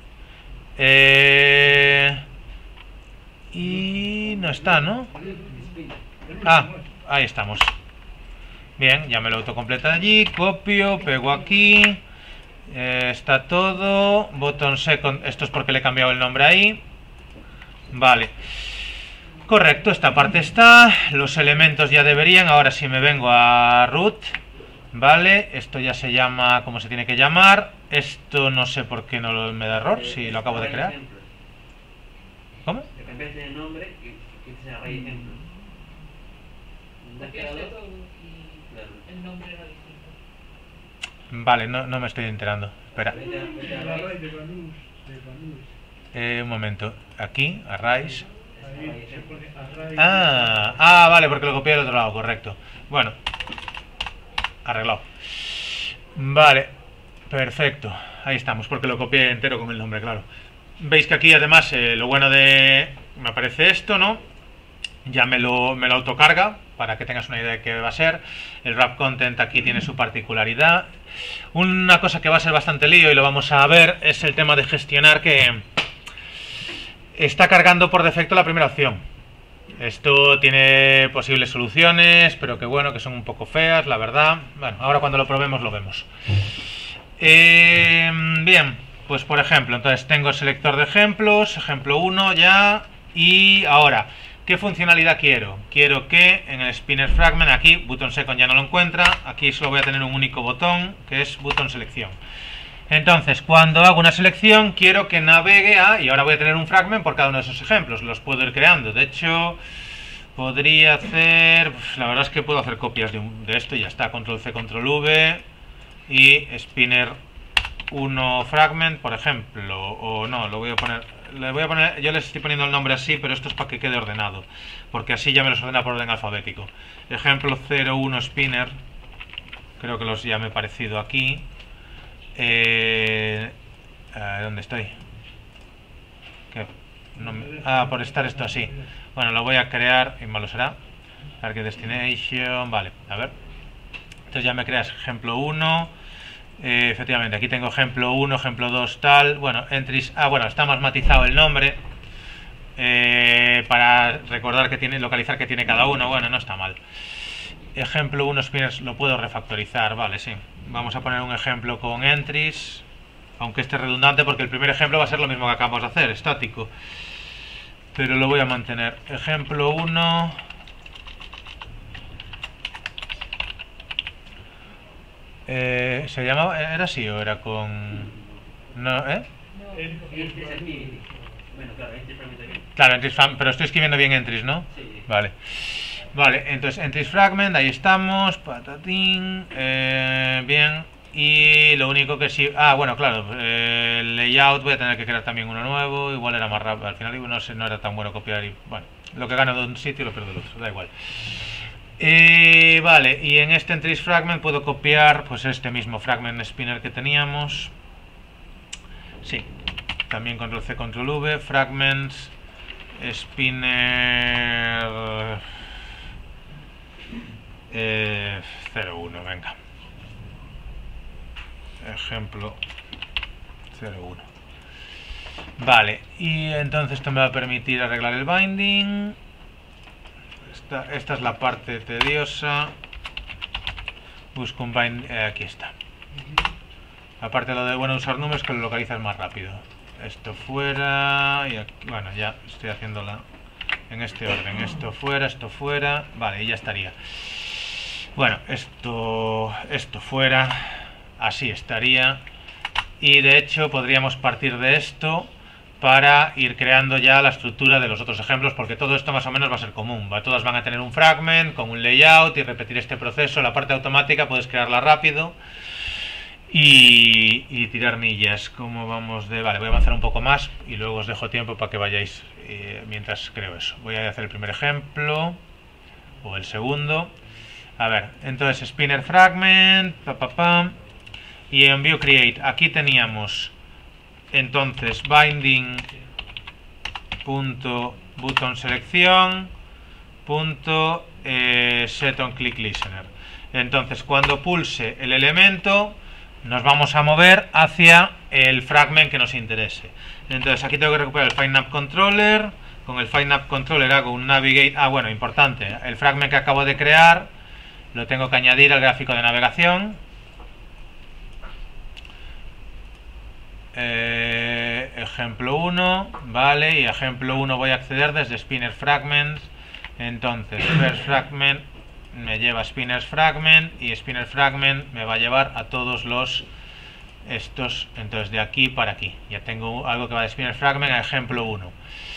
Speaker 1: y no está, ¿no? Ah, ahí estamos. Bien, ya me lo autocompleta allí, copio, pego aquí, está todo, button second, esto es porque le he cambiado el nombre ahí. Vale, correcto, esta parte está, los elementos ya deberían, ahora si me vengo a root, vale, esto ya se llama como se tiene que llamar, esto no sé por qué no me da error, si lo acabo de crear. ¿Cómo?
Speaker 3: Le cambiaste el nombre y se array ejemplo.
Speaker 5: Copiaste todo y el nombre era distinto.
Speaker 1: Vale, no me estoy enterando. Espera.
Speaker 6: El array de Banús,
Speaker 1: Un momento. Aquí, arrays.
Speaker 6: ahí se pone array.
Speaker 1: Vale, porque lo copié del otro lado, correcto. Bueno, arreglado. Vale, perfecto. Ahí estamos, porque lo copié entero con el nombre, claro. Veis que aquí además lo bueno de... me aparece esto, ¿no? Ya me lo autocarga, para que tengas una idea de qué va a ser. El wrap content aquí tiene su particularidad. Una cosa que va a ser bastante lío y lo vamos a ver es el tema de gestionar que está cargando por defecto la primera opción. Esto tiene posibles soluciones, pero que bueno, que son un poco feas, la verdad. Bueno, ahora cuando lo probemos lo vemos. Bien, pues por ejemplo, entonces tengo selector de ejemplos, ejemplo 1 ya, y ahora, ¿qué funcionalidad quiero? Quiero que en el spinner fragment, aquí button second ya no lo encuentra, aquí solo voy a tener un único botón, que es button selección. Entonces, cuando hago una selección, quiero que navegue a, y ahora voy a tener un fragment por cada uno de esos ejemplos, los puedo ir creando. De hecho, podría hacer, la verdad es que puedo hacer copias de esto y ya está, control C, control V, y spinner 1 fragment, por ejemplo, o no, lo voy a poner, yo les estoy poniendo el nombre así, pero esto es para que quede ordenado, porque así ya me los ordena por orden alfabético. Ejemplo 01 spinner, creo que los ya me he parecido aquí. ¿Dónde estoy? Por estar esto así. Bueno, lo voy a crear, y malo será. Target Destination, vale, a ver. Entonces ya me creas ejemplo 1. Efectivamente, aquí tengo ejemplo 1, ejemplo 2, tal. Bueno, entries. Bueno, está más matizado el nombre. Para recordar que tiene, localizar que tiene cada uno. Bueno, no está mal. Ejemplo 1 spinners lo puedo refactorizar, vale, sí. Vamos a poner un ejemplo con entries, aunque esté redundante porque el primer ejemplo va a ser lo mismo que acabamos de hacer, estático. Pero lo voy a mantener. Ejemplo 1. ¿Se llamaba? ¿Era así o era con...? No, ¿eh?
Speaker 3: Bueno, claro, entries fragment también.
Speaker 1: Claro, entries fragment, pero estoy escribiendo bien entries, ¿no?
Speaker 3: Sí.
Speaker 1: Vale. Vale, entonces entries fragment, ahí estamos, patatín, bien, y lo único que sí, bueno, claro, el layout voy a tener que crear también uno nuevo, igual era más rápido, al final no sé, no era tan bueno copiar y, bueno, lo que gano de un sitio lo pierdo del otro, da igual. Vale, y en este entries fragment puedo copiar, pues este mismo fragment spinner que teníamos, sí, también control C, control V, fragments, spinner... 01, venga. Ejemplo 01. Vale, y entonces esto me va a permitir arreglar el binding. Esta es la parte tediosa. Busco un binding, aquí está. Aparte de lo de bueno usar números, que lo localizas más rápido. Esto fuera y aquí, bueno, ya estoy haciéndola en este orden. Esto fuera, vale, y ya estaría. Bueno, esto fuera, así estaría, y de hecho podríamos partir de esto para ir creando ya la estructura de los otros ejemplos, porque todo esto más o menos va a ser común, todas van a tener un fragment con un layout y repetir este proceso. La parte automática puedes crearla rápido y tirar millas. Como vamos de... Vale, voy a avanzar un poco más y luego os dejo tiempo para que vayáis mientras creo eso. Voy a hacer el primer ejemplo, o el segundo. A ver, entonces spinner fragment, y en view create, aquí teníamos entonces binding punto button selección punto set on click listener. Entonces cuando pulse el elemento nos vamos a mover hacia el fragment que nos interese. Entonces aquí tengo que recuperar el FileNav controller. Con el FileNav controller hago un navigate. Bueno, importante, el fragment que acabo de crear lo tengo que añadir al gráfico de navegación. Ejemplo 1, vale, y ejemplo 1 voy a acceder desde Spinner Fragments. Entonces, first fragment me lleva a Spinner Fragment y Spinner Fragment me va a llevar a todos los estos, entonces de aquí para aquí. Ya tengo algo que va de Spinner Fragment a ejemplo 1.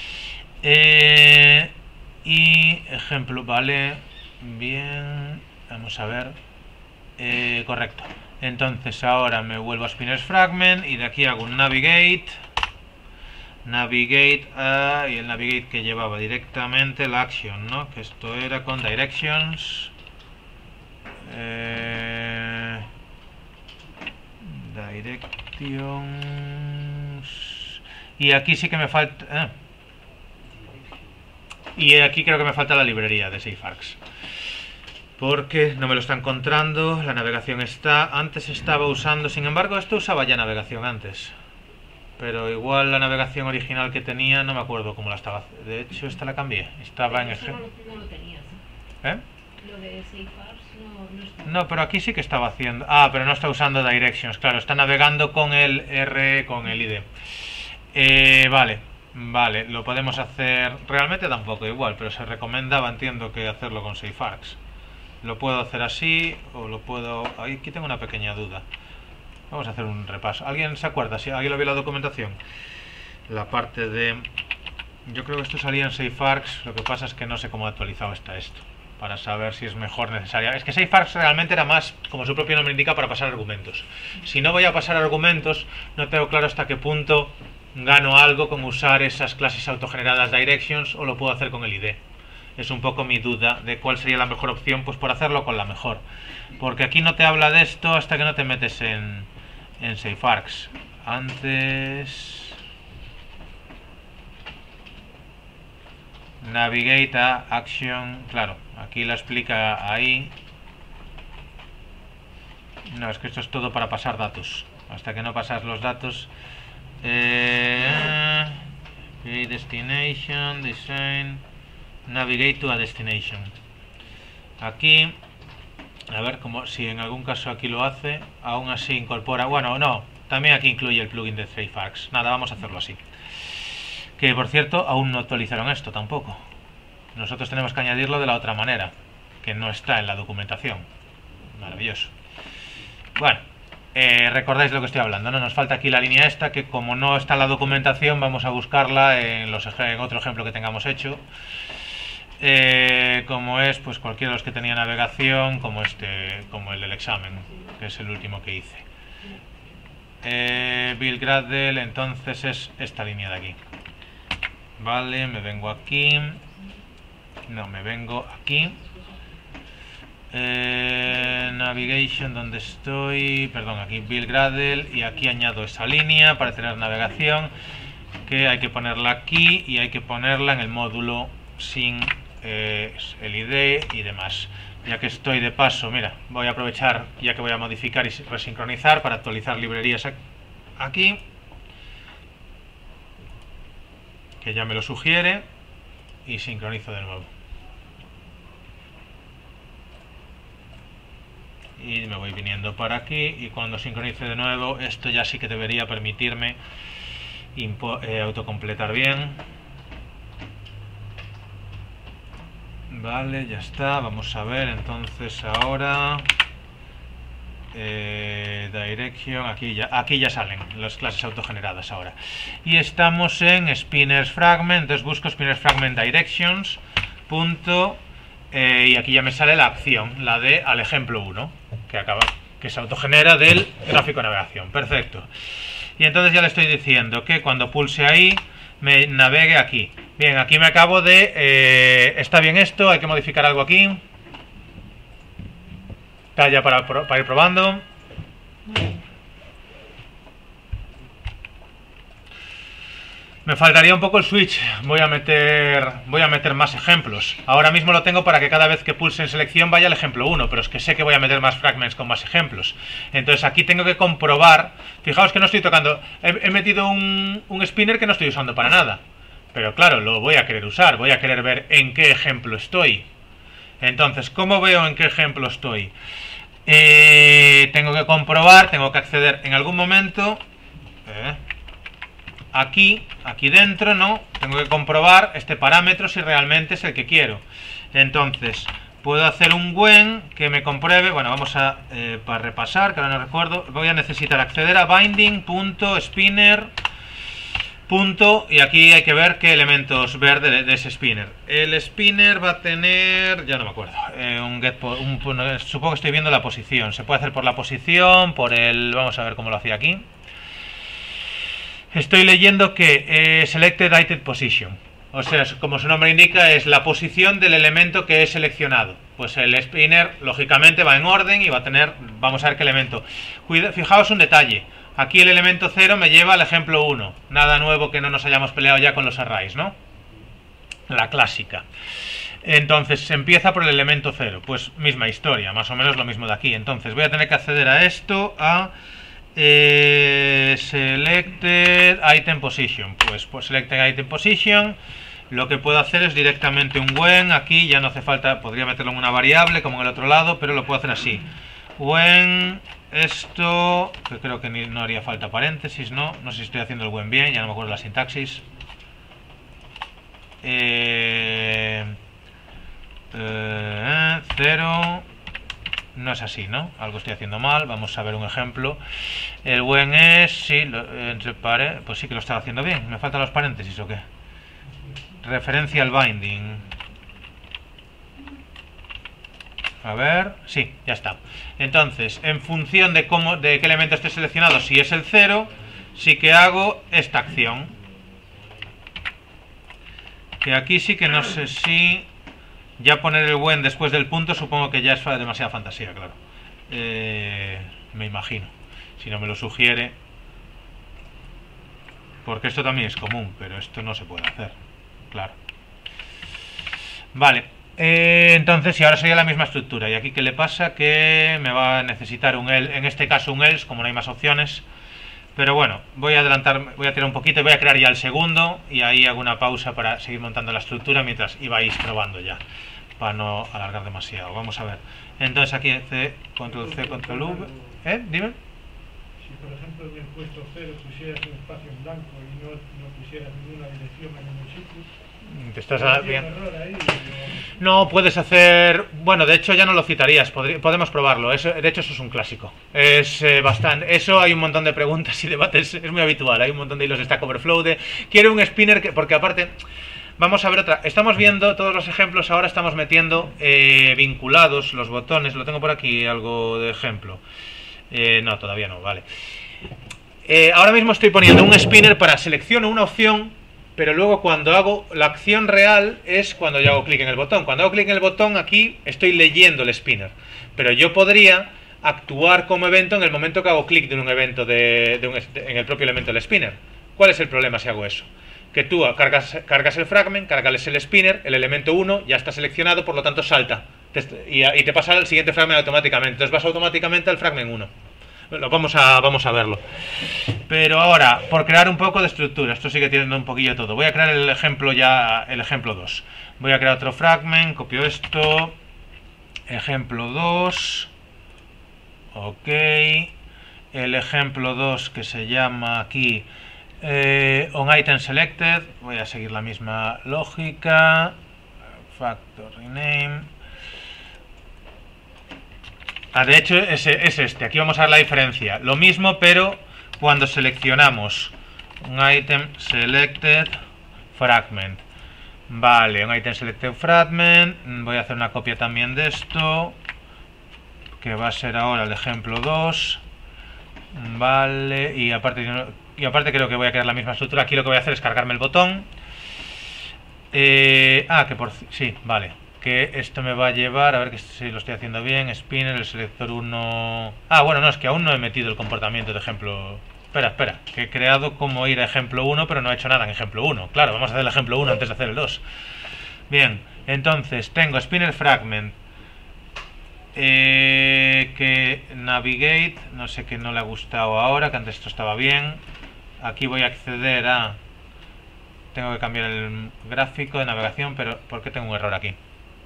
Speaker 1: Y ejemplo, vale, bien, vamos a ver, correcto. Entonces ahora me vuelvo a Spinner's Fragment y de aquí hago un navigate y el navigate que llevaba directamente la action, ¿no? Que esto era con directions, directions, y aquí sí que me falta y aquí creo que me falta la librería de SafeArcs, porque no me lo está encontrando. La navegación está, antes estaba usando, sin embargo esto usaba ya navegación antes, pero igual la navegación original que tenía no me acuerdo cómo la estaba. De hecho esta la cambié, estaba en el
Speaker 5: no lo tenías,
Speaker 1: ¿eh?
Speaker 5: Lo de SafeArcs no está.
Speaker 1: No, pero aquí sí que estaba haciendo, pero no está usando directions, claro, está navegando con el R, con el ID. Vale, lo podemos hacer, realmente tampoco igual, pero se recomendaba, entiendo, que hacerlo con SafeArcs. Lo puedo hacer así o lo puedo... Aquí tengo una pequeña duda. Vamos a hacer un repaso. ¿Alguien se acuerda? Si alguien lo vio la documentación. La parte de... Yo creo que esto salía en SafeArcs. Lo que pasa es que no sé cómo actualizado está esto, para saber si es mejor necesaria. Es que SafeArcs realmente era más, como su propio nombre indica, para pasar argumentos. Si no voy a pasar argumentos, no tengo claro hasta qué punto gano algo con usar esas clases autogeneradas directions o lo puedo hacer con el ID. Es un poco mi duda de cuál sería la mejor opción, pues por hacerlo con la mejor. Porque aquí no te habla de esto hasta que no te metes en SafeArcs. Antes... Navigate a Action... Claro, aquí la explica ahí. No, es que esto es todo para pasar datos. Hasta que no pasas los datos... Destination, Design... Navigate to a destination. Aquí, a ver como si en algún caso aquí lo hace, aún así incorpora, bueno, no, también aquí incluye el plugin de SafeArcs. Nada, vamos a hacerlo así. Que por cierto, aún no actualizaron esto tampoco. Nosotros tenemos que añadirlo de la otra manera, que no está en la documentación. Maravilloso. Bueno, recordáis lo que estoy hablando, ¿no? Nos falta aquí la línea esta, que como no está en la documentación, vamos a buscarla en otro ejemplo que tengamos hecho. Como es pues cualquiera de los que tenía navegación, como el del examen, que es el último que hice. Build Gradle, entonces es esta línea de aquí. Vale, me vengo aquí. No, me vengo aquí. Navigation, donde estoy, perdón, aquí Build Gradle, y aquí añado esa línea para tener navegación, que hay que ponerla aquí y hay que ponerla en el módulo sin el ID y demás. Ya que estoy de paso, mira, voy a aprovechar, ya que voy a modificar y resincronizar, para actualizar librerías aquí, que ya me lo sugiere, y sincronizo de nuevo. Y me voy viniendo para aquí, y cuando sincronice de nuevo, esto ya sí que debería permitirme autocompletar bien. Vale, ya está. Vamos a ver entonces ahora direction, aquí ya salen las clases autogeneradas ahora. Y estamos en Spinner's Fragment, entonces busco Spinner's Fragment Directions, y aquí ya me sale la acción, la de al ejemplo 1, que se autogenera del gráfico de navegación. Perfecto. Y entonces ya le estoy diciendo que cuando pulse ahí me navegue aquí. Bien, aquí me acabo de... está bien esto, hay que modificar algo aquí. Talla para ir probando. Me faltaría un poco el switch. Voy a meter más ejemplos. Ahora mismo lo tengo para que cada vez que pulse en selección vaya al ejemplo 1, pero es que sé que voy a meter más fragments con más ejemplos. Entonces aquí tengo que comprobar. Fijaos que no estoy tocando. He metido un spinner que no estoy usando para nada. Pero claro, lo voy a querer usar. Voy a querer ver en qué ejemplo estoy. Entonces, ¿cómo veo en qué ejemplo estoy? Tengo que comprobar, tengo que acceder en algún momento. Aquí dentro, ¿no? Tengo que comprobar este parámetro si realmente es el que quiero. Entonces, puedo hacer un when que me compruebe. Bueno, vamos a, para repasar, que ahora no recuerdo, voy a necesitar acceder a binding.spinner. Y aquí hay que ver qué elementos ver de ese spinner. El spinner va a tener, ya no me acuerdo, supongo que estoy viendo la posición. Se puede hacer por la posición, por el... Vamos a ver cómo lo hacía aquí. Estoy leyendo que selected item position, o sea, como su nombre indica, es la posición del elemento que he seleccionado. Pues el spinner lógicamente va en orden y va a tener, vamos a ver qué elemento. Fijaos un detalle, aquí el elemento 0 me lleva al ejemplo 1, nada nuevo que no nos hayamos peleado ya con los arrays, ¿no? La clásica. Entonces se empieza por el elemento 0, pues misma historia, más o menos lo mismo de aquí. Entonces voy a tener que acceder a esto, a... selected item position, pues por selected item position lo que puedo hacer es directamente un when. Aquí ya no hace falta, podría meterlo en una variable como en el otro lado, pero lo puedo hacer así, when esto, que creo que no haría falta paréntesis, no sé si estoy haciendo el when bien, ya no me acuerdo la sintaxis. 0. No es así, ¿no? Algo estoy haciendo mal. Vamos a ver un ejemplo. El when es... Sí, pues sí que lo estaba haciendo bien. ¿Me faltan los paréntesis o qué? Referencia al binding. A ver... Sí, ya está. Entonces, en función de qué elemento esté seleccionado, si es el 0, sí que hago esta acción. Que aquí sí que no sé si... Ya poner el when después del punto supongo que ya es demasiada fantasía, claro. Me imagino. Si no me lo sugiere. Porque esto también es común, pero esto no se puede hacer. Claro. Vale. Entonces, y ahora sería la misma estructura. ¿Y aquí qué le pasa? Que me va a necesitar un else, en este caso un else, como no hay más opciones. Pero bueno, voy a adelantar, voy a tirar un poquito y voy a crear ya el segundo. Y ahí hago una pausa para seguir montando la estructura mientras ibais probando ya, para no alargar demasiado. Vamos a ver. Entonces aquí control C, control V. Dime.
Speaker 6: Si por ejemplo en el puesto 0 pusieras un espacio en blanco y no pusieras ninguna dirección en ningún sitio,
Speaker 1: te estás bien. No, puedes hacer... Bueno, de hecho ya no lo citarías, podemos probarlo. De hecho eso es un clásico. Es bastante... Eso hay un montón de preguntas y debates, es muy habitual. Hay un montón de hilos de Stack Overflow de... Quiero un spinner que... Porque aparte... Vamos a ver otra. Estamos viendo todos los ejemplos, ahora estamos metiendo vinculados los botones. Lo tengo por aquí, algo de ejemplo. No, todavía no, vale. Ahora mismo estoy poniendo un spinner para selecciono una opción, pero luego cuando hago la acción real es cuando yo hago clic en el botón. Cuando hago clic en el botón aquí estoy leyendo el spinner. Pero yo podría actuar como evento en el momento que hago clic en un evento en el propio elemento del spinner. ¿Cuál es el problema si hago eso? Que tú cargas el fragment, cargas el spinner, el elemento 1 ya está seleccionado, por lo tanto salta y te pasa al siguiente fragment automáticamente. Entonces vas automáticamente al fragment 1. Vamos a verlo. Pero ahora, por crear un poco de estructura, esto sigue teniendo un poquillo todo. Voy a crear el ejemplo 2. Voy a crear otro fragment, copio esto, ejemplo 2. Ok. El ejemplo 2 que se llama aquí... on item selected, voy a seguir la misma lógica, factor rename. De hecho es este, aquí vamos a ver la diferencia, lo mismo pero cuando seleccionamos un item selected fragment. Vale, un item selected fragment, voy a hacer una copia también de esto, que va a ser ahora el ejemplo 2. Vale, y aparte Y aparte creo que voy a crear la misma estructura. Aquí lo que voy a hacer es cargarme el botón. Sí, vale. Que esto me va a llevar, a ver que si lo estoy haciendo bien. Spinner, el selector 1. Bueno, no, es que aún no he metido el comportamiento de ejemplo. Espera, que he creado cómo ir a ejemplo 1, pero no he hecho nada en ejemplo 1. Claro, vamos a hacer el ejemplo 1 antes de hacer el 2. Bien, entonces tengo Spinner Fragment. Que Navigate, no sé qué no le ha gustado ahora, que antes esto estaba bien. Aquí voy a acceder a... Tengo que cambiar el gráfico de navegación, pero ¿por qué tengo un error aquí?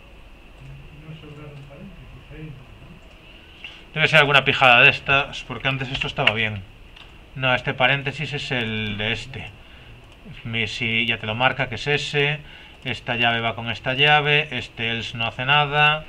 Speaker 1: Debe ser alguna pijada de estas, porque antes esto estaba bien. No, este paréntesis es el de este. Si ya te lo marca que es ese. Esta llave va con esta llave. Este else no hace nada.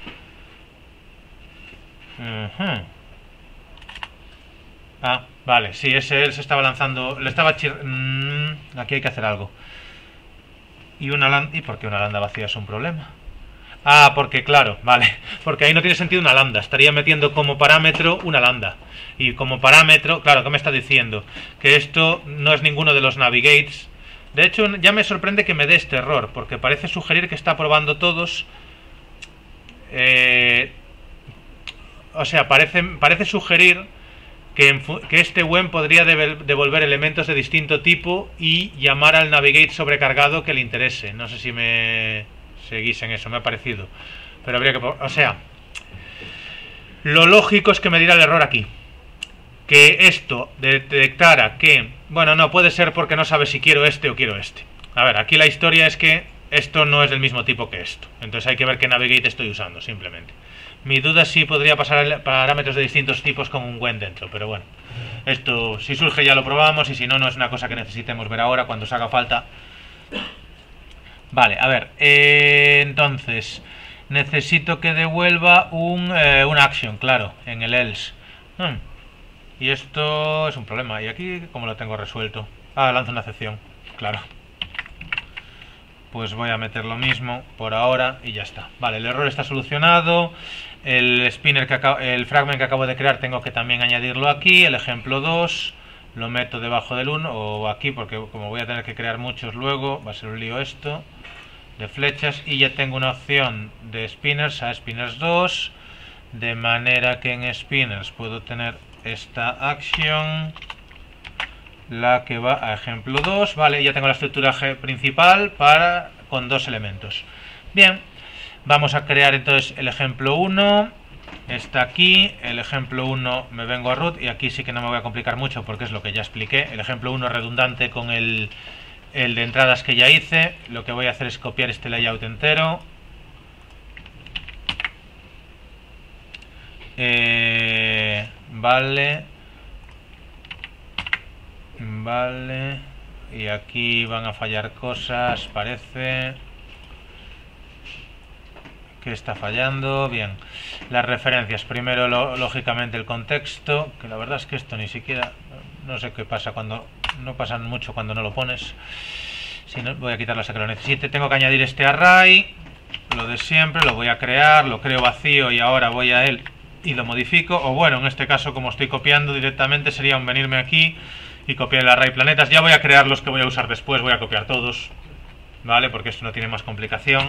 Speaker 1: Vale, sí, ese else estaba lanzando. Le estaba aquí hay que hacer algo. ¿Y por qué una lambda vacía es un problema? Porque claro, vale. Porque ahí no tiene sentido una lambda. Estaría metiendo como parámetro una lambda. Y como parámetro, claro, ¿qué me está diciendo? Que esto no es ninguno de los navigates. De hecho, ya me sorprende que me dé este error, porque parece sugerir que está probando todos. O sea, parece sugerir que este WEN podría devolver elementos de distinto tipo y llamar al navigate sobrecargado que le interese. No sé si me seguís en eso, me ha parecido. Pero habría que... O sea, lo lógico es que me diera el error aquí. Que esto detectara que... Bueno, no, puede ser porque no sabe si quiero este o quiero este. A ver, aquí la historia es que esto no es del mismo tipo que esto. Entonces hay que ver qué navigate estoy usando, simplemente. Mi duda es si podría pasar parámetros de distintos tipos con un WEN dentro, pero bueno. Esto, si surge ya lo probamos y si no, no es una cosa que necesitemos ver ahora cuando os haga falta. Vale, a ver, entonces necesito que devuelva un action, claro, en el else. Y esto es un problema. ¿Y aquí cómo lo tengo resuelto? Lanzo una excepción, claro. Pues voy a meter lo mismo por ahora y ya está. Vale, el error está solucionado. El spinner el fragment que acabo de crear tengo que también añadirlo aquí. El ejemplo 2 lo meto debajo del 1 o aquí, porque como voy a tener que crear muchos luego, va a ser un lío esto de flechas. Y ya tengo una opción de spinners a spinners 2, de manera que en spinners puedo tener esta acción, la que va a ejemplo 2. Vale, ya tengo la estructura principal con dos elementos. Bien, vamos a crear entonces el ejemplo 1. Está aquí, el ejemplo 1 me vengo a root y aquí sí que no me voy a complicar mucho porque es lo que ya expliqué. El ejemplo 1 es redundante con el de entradas que ya hice. Lo que voy a hacer es copiar este layout entero. Vale, y aquí van a fallar cosas, parece que está fallando. Bien, las referencias, primero lógicamente el contexto, que la verdad es que esto ni siquiera, no sé qué pasa cuando, no pasa mucho cuando no lo pones. Si no, voy a quitarlo hasta que lo necesite. Tengo que añadir este array, lo de siempre, lo voy a crear, lo creo vacío y ahora voy a él y lo modifico. O bueno, en este caso como estoy copiando directamente sería un venirme aquí y copiar el array planetas. Ya voy a crear los que voy a usar después, voy a copiar todos, ¿vale? Porque esto no tiene más complicación.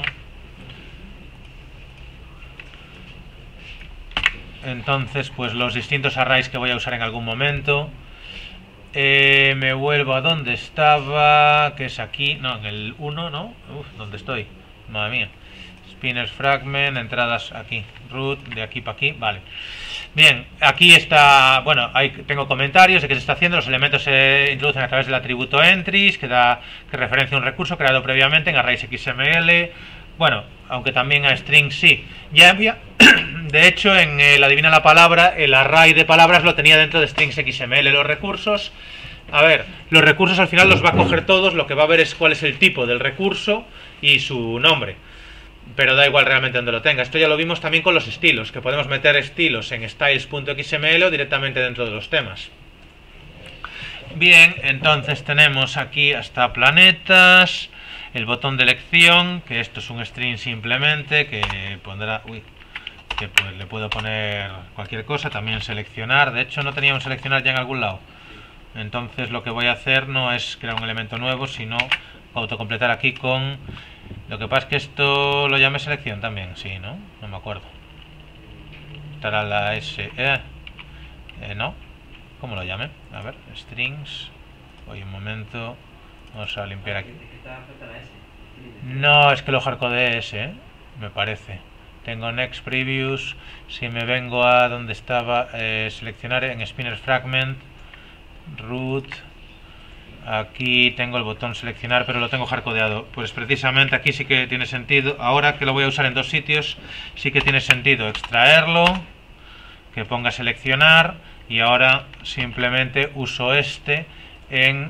Speaker 1: Entonces, pues los distintos arrays que voy a usar en algún momento. Me vuelvo a donde estaba, que es aquí, no, en el 1, ¿no? ¿Dónde estoy? Madre mía. Spinners fragment, entradas aquí, root, de aquí para aquí, vale. Bien, aquí está, bueno, ahí tengo comentarios de qué se está haciendo. Los elementos se introducen a través del atributo entries, que referencia a un recurso creado previamente en arrays XML. Bueno, aunque también a strings sí. Ya había, de hecho, en el adivina la palabra, el array de palabras lo tenía dentro de strings XML. Los recursos, a ver, los recursos al final los va a coger todos, lo que va a ver es cuál es el tipo del recurso y su nombre. Pero da igual realmente donde lo tenga. Esto ya lo vimos también con los estilos, que podemos meter estilos en styles.xml o directamente dentro de los temas. Bien, entonces tenemos aquí hasta planetas, el botón de elección, que esto es un string simplemente, que pondrá... que pues le puedo poner cualquier cosa, también seleccionar. De hecho no teníamos seleccionar ya en algún lado. Entonces lo que voy a hacer no es crear un elemento nuevo, sino autocompletar aquí con... Lo que pasa es que esto lo llamé selección también, sí, ¿no? No me acuerdo. Estará la S... no. ¿Cómo lo llamé? A ver, strings. Voy un momento. Vamos a limpiar aquí. No, es que lo hardcodeé ese, me parece. Tengo next previews. Si me vengo a donde estaba, seleccionar en spinner fragment, root. Aquí tengo el botón seleccionar, pero lo tengo hardcodeado. Pues precisamente aquí sí que tiene sentido. Ahora que lo voy a usar en dos sitios, sí que tiene sentido extraerlo, que ponga seleccionar, y ahora simplemente uso este en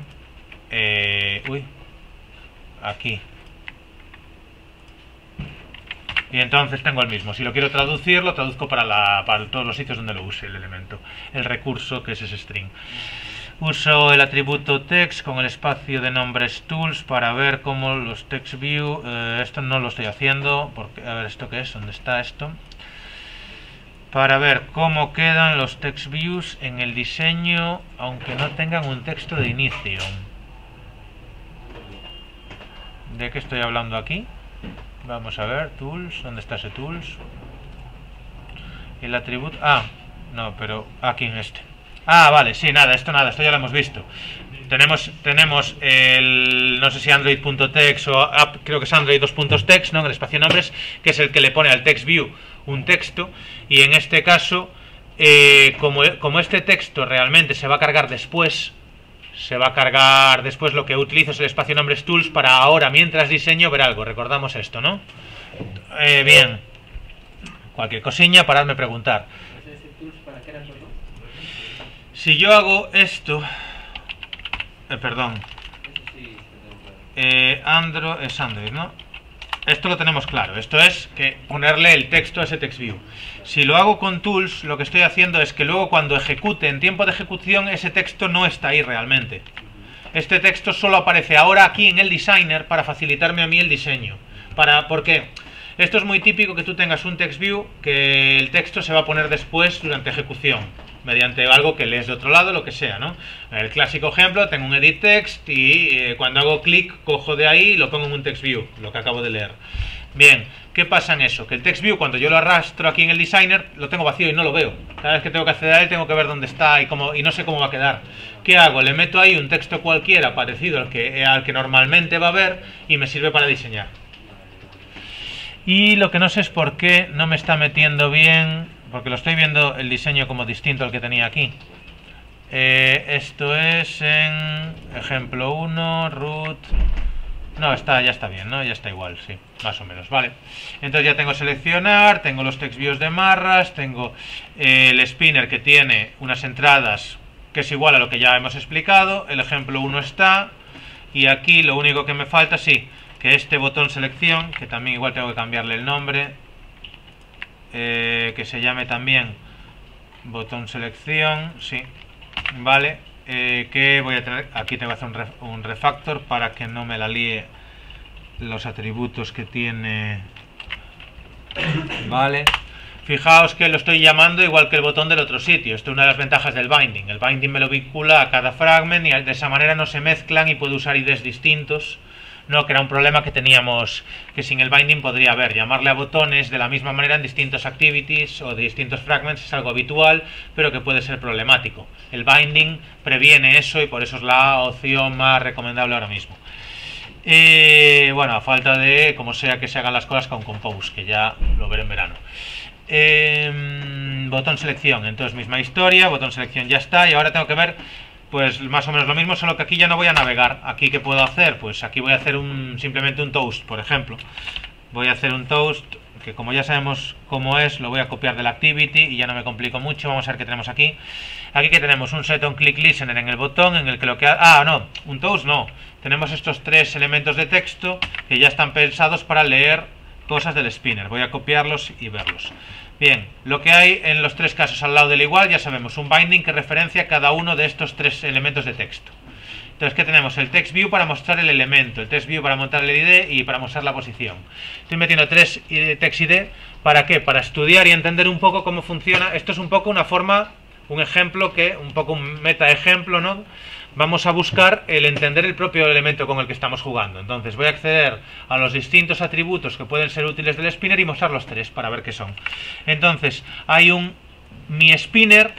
Speaker 1: aquí. Y entonces tengo el mismo. Si lo quiero traducir, lo traduzco para todos los sitios donde lo use el elemento, el recurso que es ese string. Uso el atributo text con el espacio de nombres tools para ver cómo los text view, esto no lo estoy haciendo, porque, a ver, ¿esto qué es? ¿Dónde está esto? Para ver cómo quedan los text views en el diseño, aunque no tengan un texto de inicio. ¿De qué estoy hablando aquí? Vamos a ver, tools, ¿dónde está ese tools? El atributo, no, pero aquí en este. Vale, sí, nada, esto ya lo hemos visto. Tenemos el, no sé si Android.text o creo que es Android 2.text, ¿no? En el espacio nombres, que es el que le pone al text view un texto, y en este caso, como este texto realmente se va a cargar después, lo que utilizo es el espacio nombres tools para ahora, mientras diseño, ver algo. Recordamos esto, ¿no? Bien. Cualquier cosilla, paradme a preguntar. Si yo hago esto, perdón, Android es Android, ¿no? Esto lo tenemos claro. Esto es que ponerle el texto a ese text view. Si lo hago con tools, lo que estoy haciendo es que luego cuando ejecute, en tiempo de ejecución, ese texto no está ahí realmente. Este texto solo aparece ahora aquí en el designer para facilitarme a mí el diseño. ¿Por qué? Esto es muy típico, que tú tengas un text view que el texto se va a poner después durante ejecución, mediante algo que lees de otro lado, lo que sea, ¿no? El clásico ejemplo, tengo un edit text y cuando hago clic cojo de ahí y lo pongo en un text view, lo que acabo de leer. Bien, ¿qué pasa en eso? Que el text view, cuando yo lo arrastro aquí en el designer, lo tengo vacío y no lo veo. Cada vez que tengo que acceder a él tengo que ver dónde está y no sé cómo va a quedar. ¿Qué hago? Le meto ahí un texto cualquiera parecido al que normalmente va a ver y me sirve para diseñar. Y lo que no sé es por qué no me está metiendo bien, porque lo estoy viendo el diseño como distinto al que tenía aquí. Esto es en ejemplo 1, root... No, ya está bien, ¿no? Ya está igual, sí, más o menos, vale. Entonces ya tengo seleccionar, tengo los text views de marras, tengo el spinner que tiene unas entradas que es igual a lo que ya hemos explicado, el ejemplo 1 está, y aquí lo único que me falta, sí, que este botón selección, que también igual tengo que cambiarle el nombre, que se llame también botón selección, sí, vale, que voy a tener, aquí tengo que hacer un refactor para que no me la líe los atributos que tiene, vale. Fijaos que lo estoy llamando igual que el botón del otro sitio. Esto es una de las ventajas del binding. El binding me lo vincula a cada fragment y de esa manera no se mezclan y puedo usar IDs distintos. No, que era un problema que teníamos, que sin el binding podría haber. Llamarle a botones de la misma manera en distintos activities o de distintos fragments es algo habitual, pero que puede ser problemático. El binding previene eso y por eso es la opción más recomendable ahora mismo. Bueno, a falta de, como sea, que se hagan las cosas con Compose, que ya lo veré en verano. Botón selección, entonces misma historia, botón selección ya está, y ahora tengo que ver pues más o menos lo mismo, solo que aquí ya no voy a navegar. Aquí ¿qué puedo hacer? Pues aquí voy a hacer simplemente un toast, por ejemplo. Voy a hacer un toast, que como ya sabemos cómo es, lo voy a copiar de la activity y ya no me complico mucho. Vamos a ver qué tenemos aquí. Aquí que tenemos un set on click listener en el botón, en el que lo que no, un toast no. Tenemos estos tres elementos de texto que ya están pensados para leer cosas del spinner. Voy a copiarlos y verlos. Bien, lo que hay en los tres casos al lado del igual, ya sabemos, un binding que referencia cada uno de estos tres elementos de texto. Entonces, ¿qué tenemos? El text view para mostrar el elemento, el text view para mostrar el ID y para mostrar la posición. Estoy metiendo tres text ID, ¿para qué? Para estudiar y entender un poco cómo funciona. Esto es un poco una forma, un ejemplo, un poco un meta ejemplo, ¿no? vamos a buscar el entender el propio elemento con el que estamos jugando. Entonces voy a acceder a los distintos atributos que pueden ser útiles del spinner y mostrar los tres para ver qué son. Entonces hay mi spinner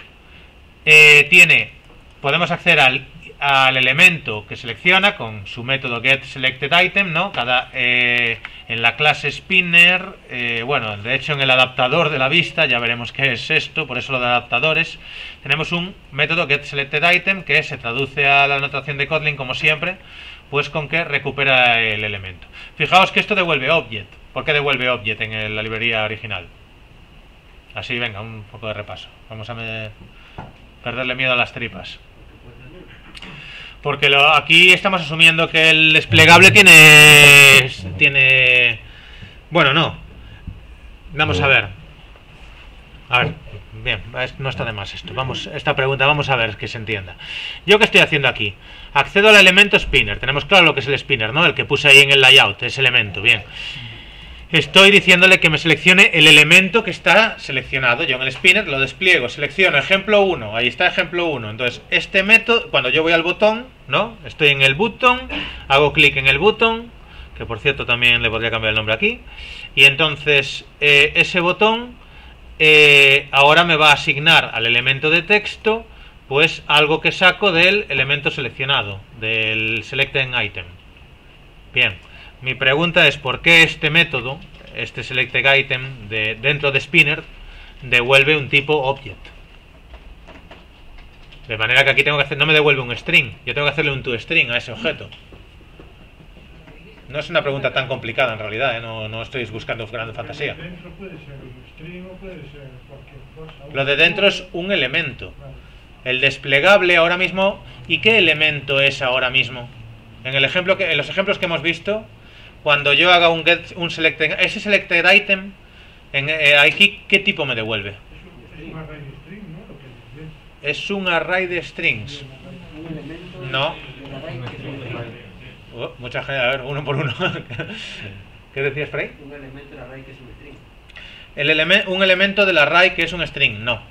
Speaker 1: podemos acceder al elemento que selecciona con su método getSelectedItem, ¿no? En la clase spinner, bueno, de hecho en el adaptador de la vista, ya veremos qué es esto, por eso lo de adaptadores, tenemos un método getSelectedItem que se traduce a la notación de Kotlin como siempre, pues con que recupera el elemento. Fijaos que esto devuelve object. ¿Por qué devuelve object en la librería original? Así, venga, un poco de repaso. Vamos a perderle miedo a las tripas. Porque aquí estamos asumiendo que el desplegable tiene... Bueno, no. Vamos a ver. A ver, bien, no está de más esto. Esta pregunta vamos a ver que se entienda. ¿Yo qué estoy haciendo aquí? Accedo al elemento spinner. Tenemos claro lo que es el spinner, ¿no? El que puse ahí en el layout, ese elemento, bien. Estoy diciéndole que me seleccione el elemento que está seleccionado. Yo en el spinner lo despliego, selecciono ejemplo 1, ahí está ejemplo 1. Entonces, este método, cuando yo voy al botón, ¿no? Estoy en el botón, hago clic en el botón, que por cierto también le podría cambiar el nombre aquí. Y entonces, ese botón ahora me va a asignar al elemento de texto, pues algo que saco del elemento seleccionado, del SelectedItem. Bien. Mi pregunta es por qué este método, este SelectedItem dentro de Spinner, devuelve un tipo object. De manera que aquí no me devuelve un string, yo tengo que hacerle un toString a ese objeto. No es una pregunta tan complicada en realidad, ¿eh? No estoy buscando gran fantasía.
Speaker 6: Dentro puede ser un string o puede ser cualquier cosa.
Speaker 1: Lo de dentro es un elemento. El desplegable ahora mismo, ¿y qué elemento es ahora mismo? En los ejemplos que hemos visto, cuando yo haga ese SelectedItem, aquí, ¿qué tipo me devuelve? Es un array de strings. No. Mucha gente, a ver, uno por uno. ¿Qué decías, Frey?
Speaker 3: Un elemento del array que es un string.
Speaker 1: Un elemento del array que es un string, no.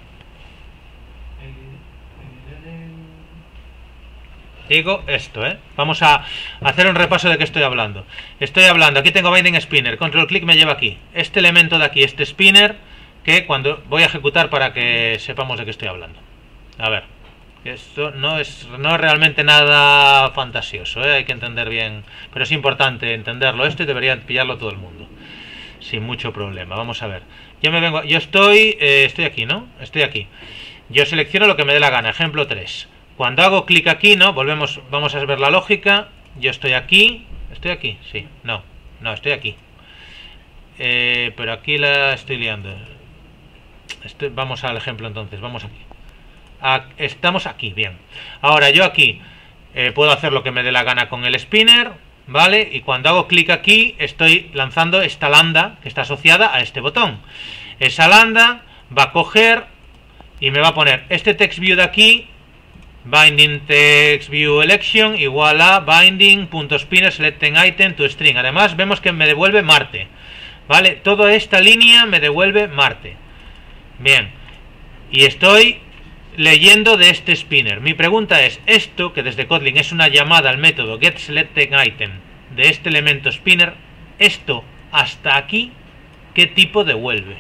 Speaker 1: Digo esto, Vamos a hacer un repaso de qué estoy hablando. Estoy hablando, aquí tengo binding spinner, control click me lleva aquí. Este elemento de aquí, este spinner, que cuando voy a ejecutar para que sepamos de qué estoy hablando. A ver, esto no es realmente nada fantasioso, hay que entender bien, pero es importante entenderlo esto y debería pillarlo todo el mundo, sin mucho problema. Vamos a ver. Yo estoy aquí, ¿no? Estoy aquí. Yo selecciono lo que me dé la gana, ejemplo 3. Cuando hago clic aquí, ¿no? Vamos a ver la lógica. Yo estoy aquí. ¿Estoy aquí? Sí. No, estoy aquí. Pero aquí la estoy liando. Vamos al ejemplo entonces. Vamos aquí. Estamos aquí, bien. Ahora yo aquí puedo hacer lo que me dé la gana con el spinner, ¿vale? Y cuando hago clic aquí, estoy lanzando esta lambda que está asociada a este botón. Esa lambda va a coger y me va a poner este text view de aquí, binding text view election igual a binding.spinner selectedItem to string. Además vemos que me devuelve Marte, ¿vale? Toda esta línea me devuelve Marte. Bien, y estoy leyendo de este spinner. Mi pregunta es, esto que desde Kotlin es una llamada al método getSelectedItem de este elemento spinner, esto hasta aquí, ¿qué tipo devuelve?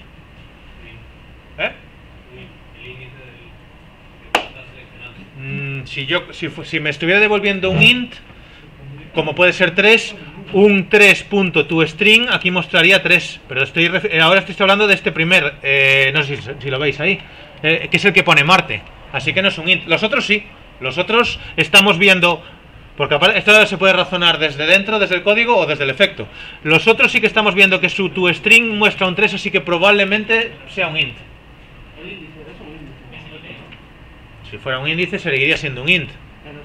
Speaker 1: Si me estuviera devolviendo un int, como puede ser 3, un 3.toString, aquí mostraría 3, pero ahora estoy hablando de este primer, no sé si lo veis ahí, que es el que pone Marte, así que no es un int. Los otros sí, los otros estamos viendo, porque esto se puede razonar desde dentro, desde el código o desde el efecto. Los otros sí que estamos viendo que su toString muestra un 3, así que probablemente sea un int. Si fuera un índice seguiría siendo un int.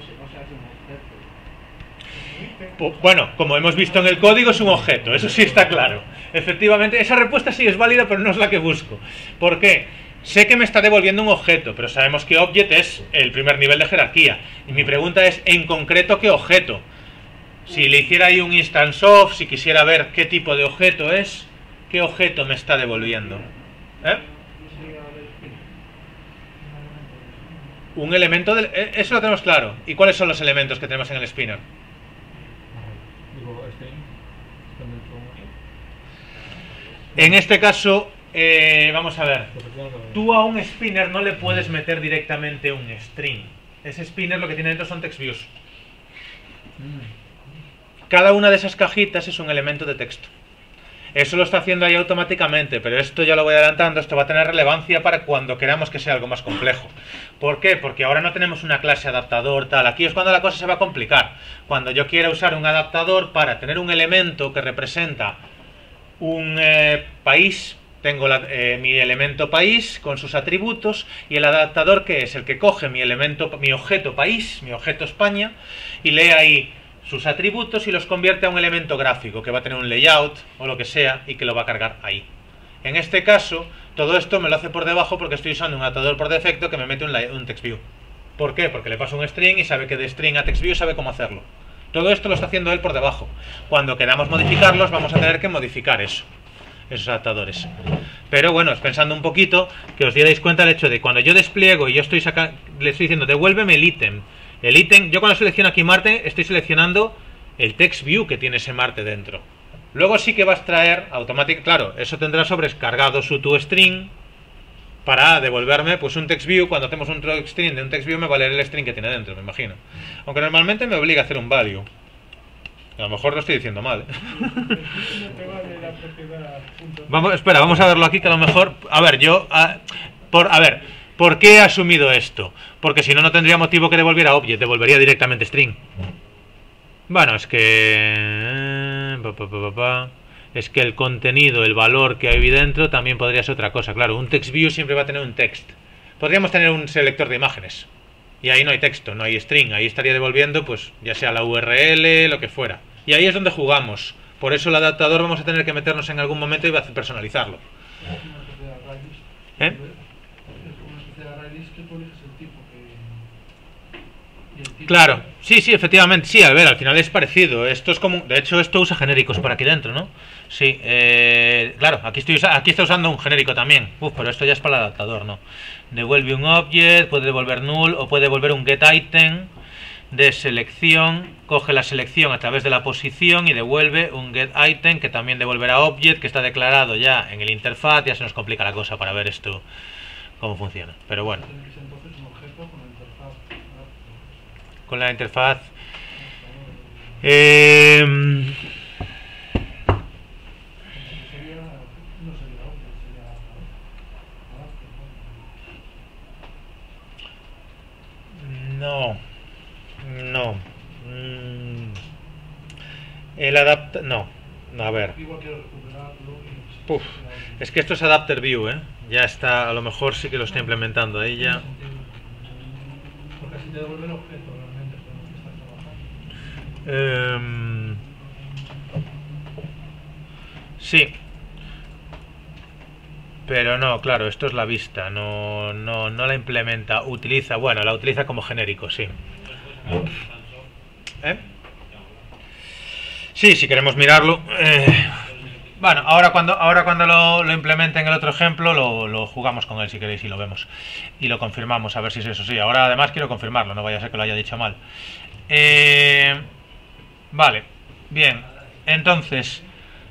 Speaker 1: Bueno, como hemos visto en el código, es un objeto, eso sí está claro. Efectivamente, esa respuesta sí es válida, pero no es la que busco. ¿Por qué? Sé que me está devolviendo un objeto, pero sabemos que object es el primer nivel de jerarquía. Y mi pregunta es, en concreto, ¿qué objeto? Si le hiciera ahí un instance of, si quisiera ver qué tipo de objeto es, ¿qué objeto me está devolviendo? un elemento del... Eso lo tenemos claro. ¿Y cuáles son los elementos que tenemos en el spinner?
Speaker 6: Digo, string.
Speaker 1: En este caso, vamos a ver. Tú a un spinner no le puedes meter directamente un string. Ese spinner lo que tiene dentro son text views. Cada una de esas cajitas es un elemento de texto. Eso lo está haciendo ahí automáticamente, pero esto ya lo voy adelantando, esto va a tener relevancia para cuando queramos que sea algo más complejo. ¿Por qué? Porque ahora no tenemos una clase adaptador, tal. Aquí es cuando la cosa se va a complicar. Cuando yo quiera usar un adaptador para tener un elemento que representa un país, tengo mi elemento país con sus atributos, y el adaptador, que es el que coge mi objeto país, mi objeto España, y lee ahí sus atributos y los convierte a un elemento gráfico que va a tener un layout o lo que sea y que lo va a cargar ahí. En este caso, todo esto me lo hace por debajo porque estoy usando un adaptador por defecto que me mete un text view. ¿Por qué? Porque le paso un string y sabe que de string a text view sabe cómo hacerlo. Todo esto lo está haciendo él por debajo. Cuando queramos modificarlos, vamos a tener que modificar eso, esos adaptadores. Pero bueno, es pensando un poquito que os dierais cuenta del hecho de cuando yo despliego y yo le estoy diciendo devuélveme el ítem. El ítem, yo cuando selecciono aquí Marte, estoy seleccionando el text view que tiene ese Marte dentro. Luego sí que va a extraer automáticamente, claro, eso tendrá sobrecargado su toString para devolverme pues un text view. Cuando hacemos un toString de un text view me va a leer el string que tiene dentro, me imagino. Aunque normalmente me obliga a hacer un value. A lo mejor lo estoy diciendo mal. Vamos, espera, vamos a verlo aquí que a lo mejor... A ver, ¿por qué he asumido esto? Porque si no, no tendría motivo que devolviera object, devolvería directamente string. Bueno, es que... Es que el contenido, el valor que hay dentro también podría ser otra cosa. Claro, un text view siempre va a tener un text. Podríamos tener un selector de imágenes. Y ahí no hay texto, no hay string. Ahí estaría devolviendo, pues, ya sea la URL, lo que fuera. Y ahí es donde jugamos. Por eso el adaptador vamos a tener que meternos en algún momento y va a personalizarlo. ¿Eh? Claro, sí, efectivamente, sí, a ver, al final es parecido. Esto es como, de hecho, esto usa genéricos por aquí dentro, ¿no? Sí, claro, aquí está usando un genérico también. Pero esto ya es para el adaptador, ¿no? Devuelve un object, puede devolver null o puede devolver un getItem de selección. Coge la selección a través de la posición y devuelve un getItem que también devolverá object, que está declarado ya en el interfaz. Ya se nos complica la cosa para ver esto cómo funciona, pero bueno. Con la interfaz no el no, a ver, es que esto es adapter view, ya está, a lo mejor sí que lo está implementando ahí ya.
Speaker 6: Porque así te devuelve el objeto realmente con el que estás trabajando.
Speaker 1: Sí, pero no, claro, esto es la vista, no la implementa, la utiliza como genérico, sí. Sí, si queremos mirarlo. Bueno, ahora cuando lo implemente en el otro ejemplo, lo jugamos con él si queréis y lo vemos. Y lo confirmamos, a ver si es eso. Sí, ahora además quiero confirmarlo, no vaya a ser que lo haya dicho mal. Vale, bien. Entonces,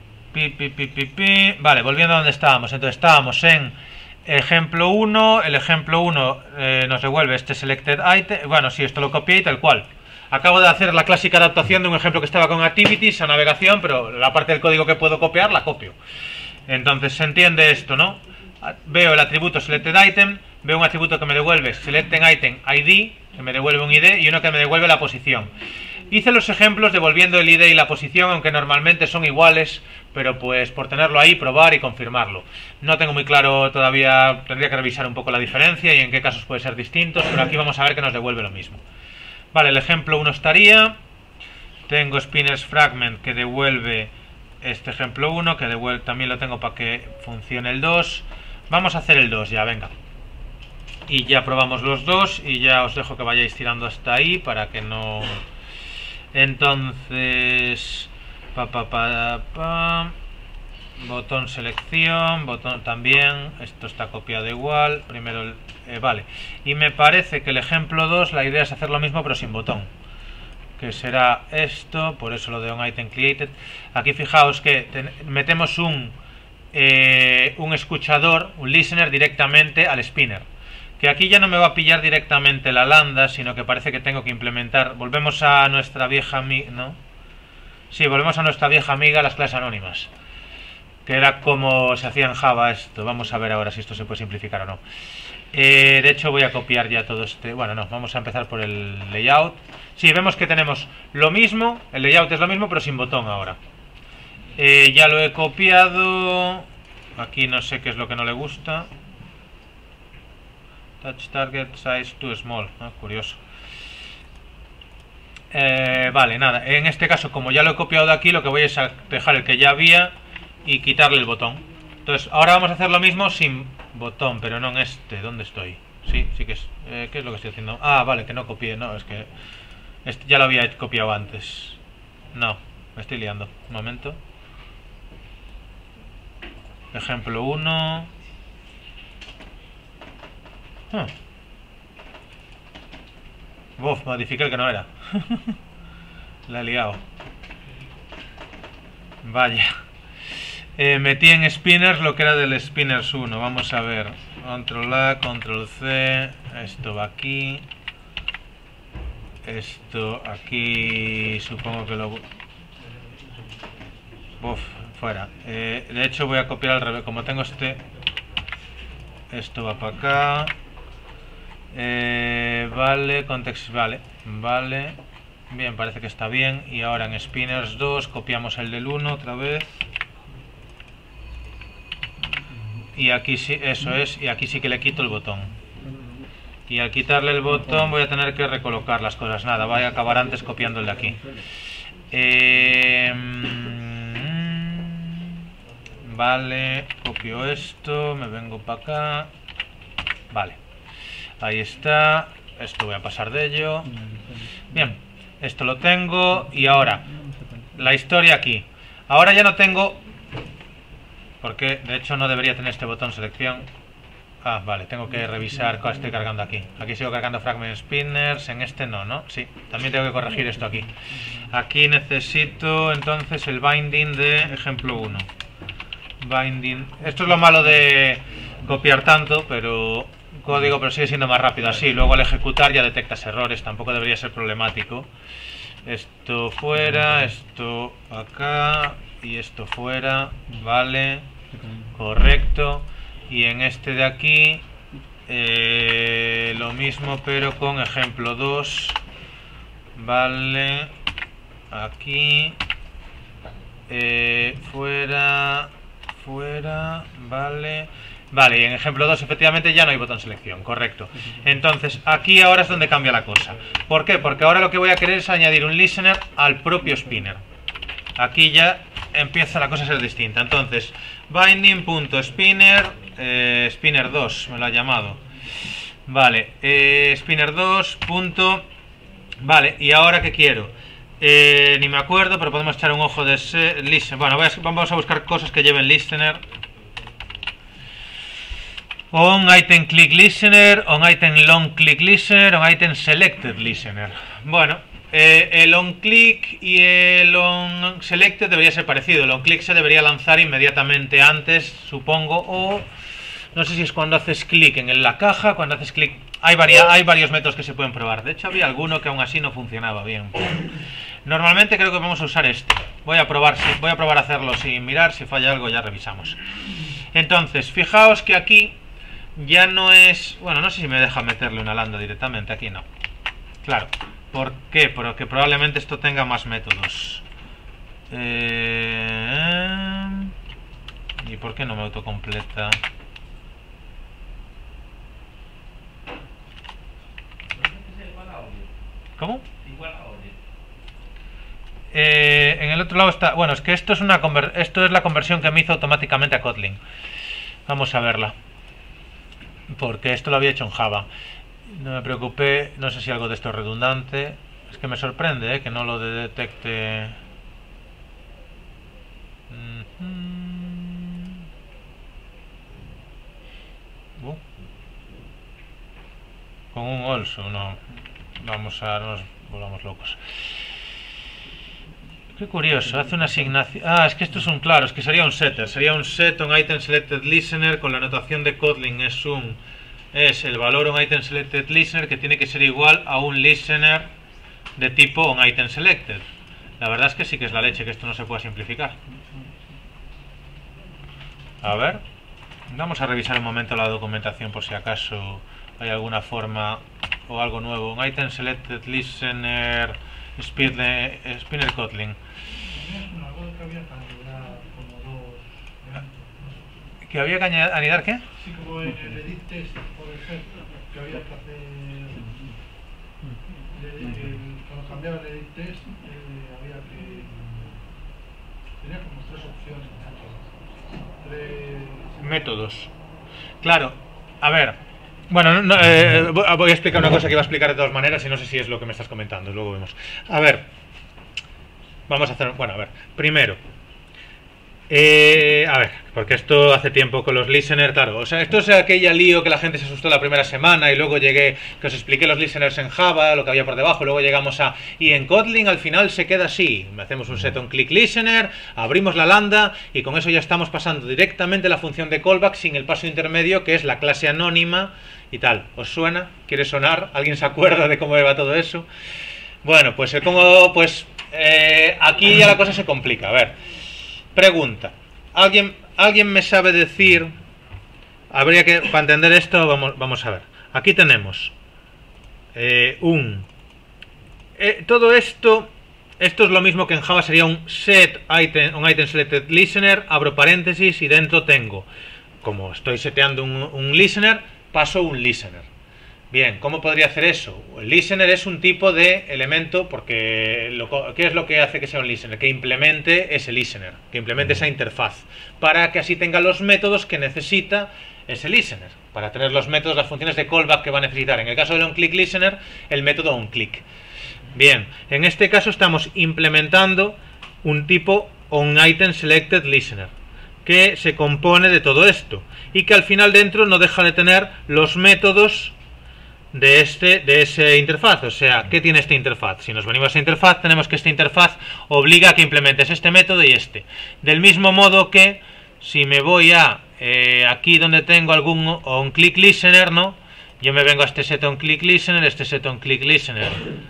Speaker 1: vale, volviendo a donde estábamos. Entonces estábamos en ejemplo 1. El ejemplo 1 nos devuelve este selected item. Bueno, sí, esto lo copié y tal cual. Acabo de hacer la clásica adaptación de un ejemplo que estaba con activities a navegación, pero la parte del código que puedo copiar la copio. Entonces se entiende esto, ¿no? Veo el atributo selected item, veo un atributo que me devuelve selected item ID, que me devuelve un ID, y uno que me devuelve la posición. Hice los ejemplos devolviendo el ID y la posición, aunque normalmente son iguales, pero pues por tenerlo ahí, probar y confirmarlo. No tengo muy claro todavía, tendría que revisar un poco la diferencia y en qué casos puede ser distintos, pero aquí vamos a ver que nos devuelve lo mismo. Vale, el ejemplo 1 estaría. Tengo spinners fragment que devuelve este ejemplo 1, que también lo tengo para que funcione el 2. Vamos a hacer el 2 ya, venga. Y ya probamos los dos y ya os dejo que vayáis tirando hasta ahí para que no... Entonces... botón selección, botón también, esto está copiado igual, primero vale, y me parece que el ejemplo 2 la idea es hacer lo mismo pero sin botón, que será esto, por eso lo de onItemCreated. Aquí fijaos que metemos un escuchador, un listener directamente al spinner, que aquí ya no me va a pillar directamente la lambda, sino que parece que tengo que implementar, volvemos a nuestra vieja amiga, ¿no? Sí, volvemos a nuestra vieja amiga, las clases anónimas, que era como se hacía en Java esto. Vamos a ver ahora si esto se puede simplificar o no. De hecho voy a copiar ya todo este, bueno no, vamos a empezar por el layout. Sí, vemos que tenemos lo mismo, el layout es lo mismo pero sin botón ahora. Ya lo he copiado, aquí no sé qué es lo que no le gusta. Touch target size too small, curioso. Vale, nada, en este caso como ya lo he copiado de aquí, lo que voy es a dejar el que ya había y quitarle el botón. Entonces ahora vamos a hacer lo mismo sin botón, pero no en este. ¿Dónde estoy? Sí, sí que es. ¿Qué es lo que estoy haciendo? Ah, vale, que no copié, no, es que este ya lo había copiado antes. No, me estoy liando, un momento. Ejemplo 1. Modifiqué el que no era. La he liado. Vaya. Metí en spinners lo que era del spinners 1. Vamos a ver. Control A, Control C. Esto va aquí. Esto aquí. Supongo que lo... fuera. De hecho voy a copiar al revés. Como tengo este... Esto va para acá. Vale, context, vale. Bien, parece que está bien. Y ahora en spinners 2 copiamos el del 1 otra vez. Y aquí sí, eso es. Y aquí sí que le quito el botón. Y al quitarle el botón voy a tener que recolocar las cosas. Nada, voy a acabar antes copiando el de aquí. Vale, copio esto, me vengo para acá. Vale, ahí está. Esto voy a pasar de ello. Bien, esto lo tengo. Y ahora, la historia aquí. Ahora ya no tengo... Porque de hecho no debería tener este botón selección. Ah, vale, tengo que revisar cuál estoy cargando aquí. Aquí sigo cargando fragment spinners, en este no, ¿no? Sí, también tengo que corregir esto aquí. Aquí necesito entonces el binding de ejemplo 1. Binding. Esto es lo malo de copiar tanto, pero código, pero sigue siendo más rápido así. Luego al ejecutar ya detectas errores, tampoco debería ser problemático. Esto fuera, esto acá y esto fuera, vale, correcto. Y en este de aquí lo mismo pero con ejemplo 2, vale, aquí, fuera, vale. Vale, y en ejemplo 2 efectivamente ya no hay botón selección, correcto. Entonces aquí ahora es donde cambia la cosa. ¿Por qué? Porque ahora lo que voy a querer es añadir un listener al propio spinner. Aquí ya empieza la cosa a ser distinta. Entonces, binding.spinner, spinner 2 me lo ha llamado. Vale, spinner 2. Vale, y ahora ¿qué quiero? Ni me acuerdo, pero podemos echar un ojo de listener. Bueno, vamos a buscar cosas que lleven listener. onItemClickListener, onItemLongClickListener, onItemSelectedListener. Bueno, el onClick y el onSelected debería ser parecido. El onClick se debería lanzar inmediatamente antes, supongo, o no sé si es cuando haces clic en la caja, cuando haces clic. Hay varios métodos que se pueden probar. De hecho, había alguno que aún así no funcionaba bien. Normalmente creo que vamos a usar este. Voy a probar a hacerlo sin mirar. Si falla algo ya revisamos. Entonces, fijaos que aquí ya no es... Bueno, no sé si me deja meterle una lambda directamente. Aquí no. Claro. ¿Por qué? Porque probablemente esto tenga más métodos. ¿Y por qué no me autocompleta? ¿Cómo? En el otro lado está... Bueno, es que esto es la conversión que me hizo automáticamente a Kotlin. Vamos a verla. Porque esto lo había hecho en Java. No me preocupé, no sé si algo de esto es redundante. Es que me sorprende que no lo detecte. Con un also, no. No nos volvamos locos. Qué curioso, hace una asignación... Ah, es que esto es un... Claro, es que sería un setter. Sería un set on item selected listener con la notación de Kotlin. Es el valor on item selected listener que tiene que ser igual a un listener de tipo on item selected. La verdad es que sí que es la leche que esto no se pueda simplificar. A ver, vamos a revisar un momento la documentación por si acaso hay alguna forma o algo nuevo. Un item selected listener spinner Kotlin. ¿Que había que anidar qué?
Speaker 6: Sí, como en el edit test, por ejemplo, que había que hacer... Cuando cambiaba el edit test, había que... Tenía como 3 opciones.
Speaker 1: Métodos. Claro, a ver. Bueno, voy a explicar una cosa que iba a explicar de todas maneras y no sé si es lo que me estás comentando, luego vemos. A ver, vamos a hacer... Bueno, a ver, primero... a ver, porque esto hace tiempo con los listeners, claro, o sea, esto es aquella lío que la gente se asustó la primera semana y luego llegué, que os expliqué los listeners en Java, lo que había por debajo, luego llegamos a... Y en Kotlin al final se queda así, hacemos un set on click listener, abrimos la lambda y con eso ya estamos pasando directamente la función de callback sin el paso intermedio que es la clase anónima y tal. ¿Os suena? ¿Quiere sonar? ¿Alguien se acuerda de cómo va todo eso? Bueno, pues aquí ya la cosa se complica, a ver. Pregunta, ¿alguien me sabe decir? Habría que, para entender esto, vamos a ver. Aquí tenemos todo esto es lo mismo que en Java sería un set item, un item selected listener, abro paréntesis y dentro tengo, como estoy seteando un listener, paso un listener. Bien, ¿cómo podría hacer eso? El listener es un tipo de elemento porque ¿qué es lo que hace que sea un listener? Que implemente ese listener, que implemente esa interfaz, para que así tenga los métodos que necesita ese listener, para tener los métodos, las funciones de callback que va a necesitar. En el caso del onClick listener, el método onClick. Bien, en este caso estamos implementando un tipo onItemSelected listener, que se compone de todo esto, y que al final dentro no deja de tener los métodos de esa interfaz. O sea, ¿qué tiene esta interfaz? Si nos venimos a esta interfaz, tenemos que esta interfaz obliga a que implementes este método y este. Del mismo modo que si me voy a aquí donde tengo algún onClick listener, ¿no? Yo me vengo a este set onClick listener, este set onClick listener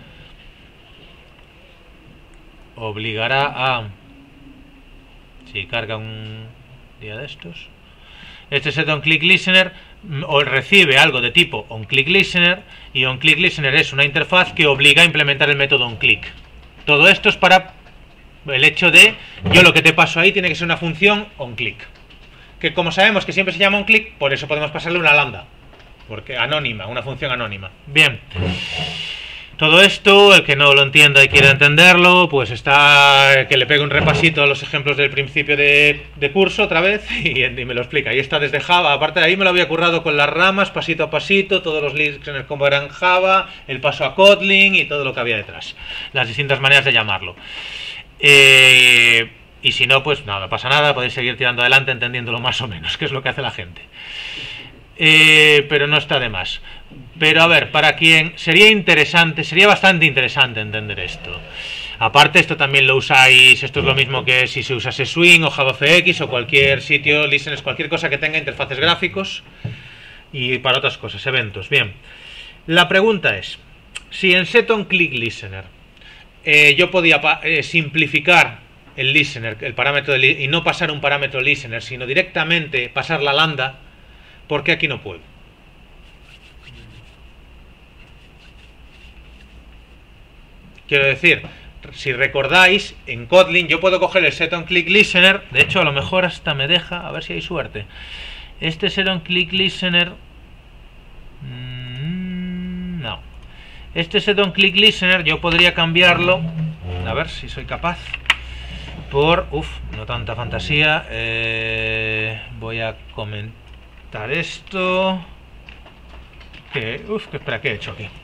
Speaker 1: obligará a... Si carga un día de estos, este set onClick listener o recibe algo de tipo onClick listener, y onClick listener es una interfaz que obliga a implementar el método onClick. Todo esto es para el hecho de yo lo que te paso ahí tiene que ser una función onClick, que como sabemos que siempre se llama onClick, por eso podemos pasarle una lambda, porque anónima, una función anónima. Bien, todo esto, el que no lo entienda y quiera entenderlo, pues está que le pegue un repasito a los ejemplos del principio de curso otra vez y me lo explica. Ahí está desde Java, aparte de ahí me lo había currado con las ramas, pasito a pasito, todos los listeners como eran Java, el paso a Kotlin y todo lo que había detrás, las distintas maneras de llamarlo. Y si no, pues nada, no pasa nada, podéis seguir tirando adelante entendiéndolo más o menos, que es lo que hace la gente. Pero no está de más. Pero a ver, para quien sería bastante interesante entender esto. Aparte, esto también lo usáis, esto es lo mismo que si se usase Swing o JavaFX o cualquier sitio, listeners, cualquier cosa que tenga interfaces gráficos y para otras cosas, eventos. Bien, la pregunta es, si en set onClick listener yo podía simplificar el listener, el parámetro y no pasar un parámetro listener, sino directamente pasar la lambda, ¿por qué aquí no puedo? Quiero decir, si recordáis, en Kotlin yo puedo coger el set onClick listener, de hecho a lo mejor hasta me deja, a ver si hay suerte. Este set onClick listener, no. Este set onClick listener yo podría cambiarlo, a ver si soy capaz, por, no tanta fantasía, voy a comentar esto, que espera, ¿qué he hecho aquí?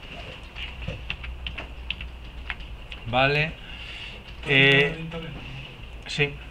Speaker 1: Vale, sí.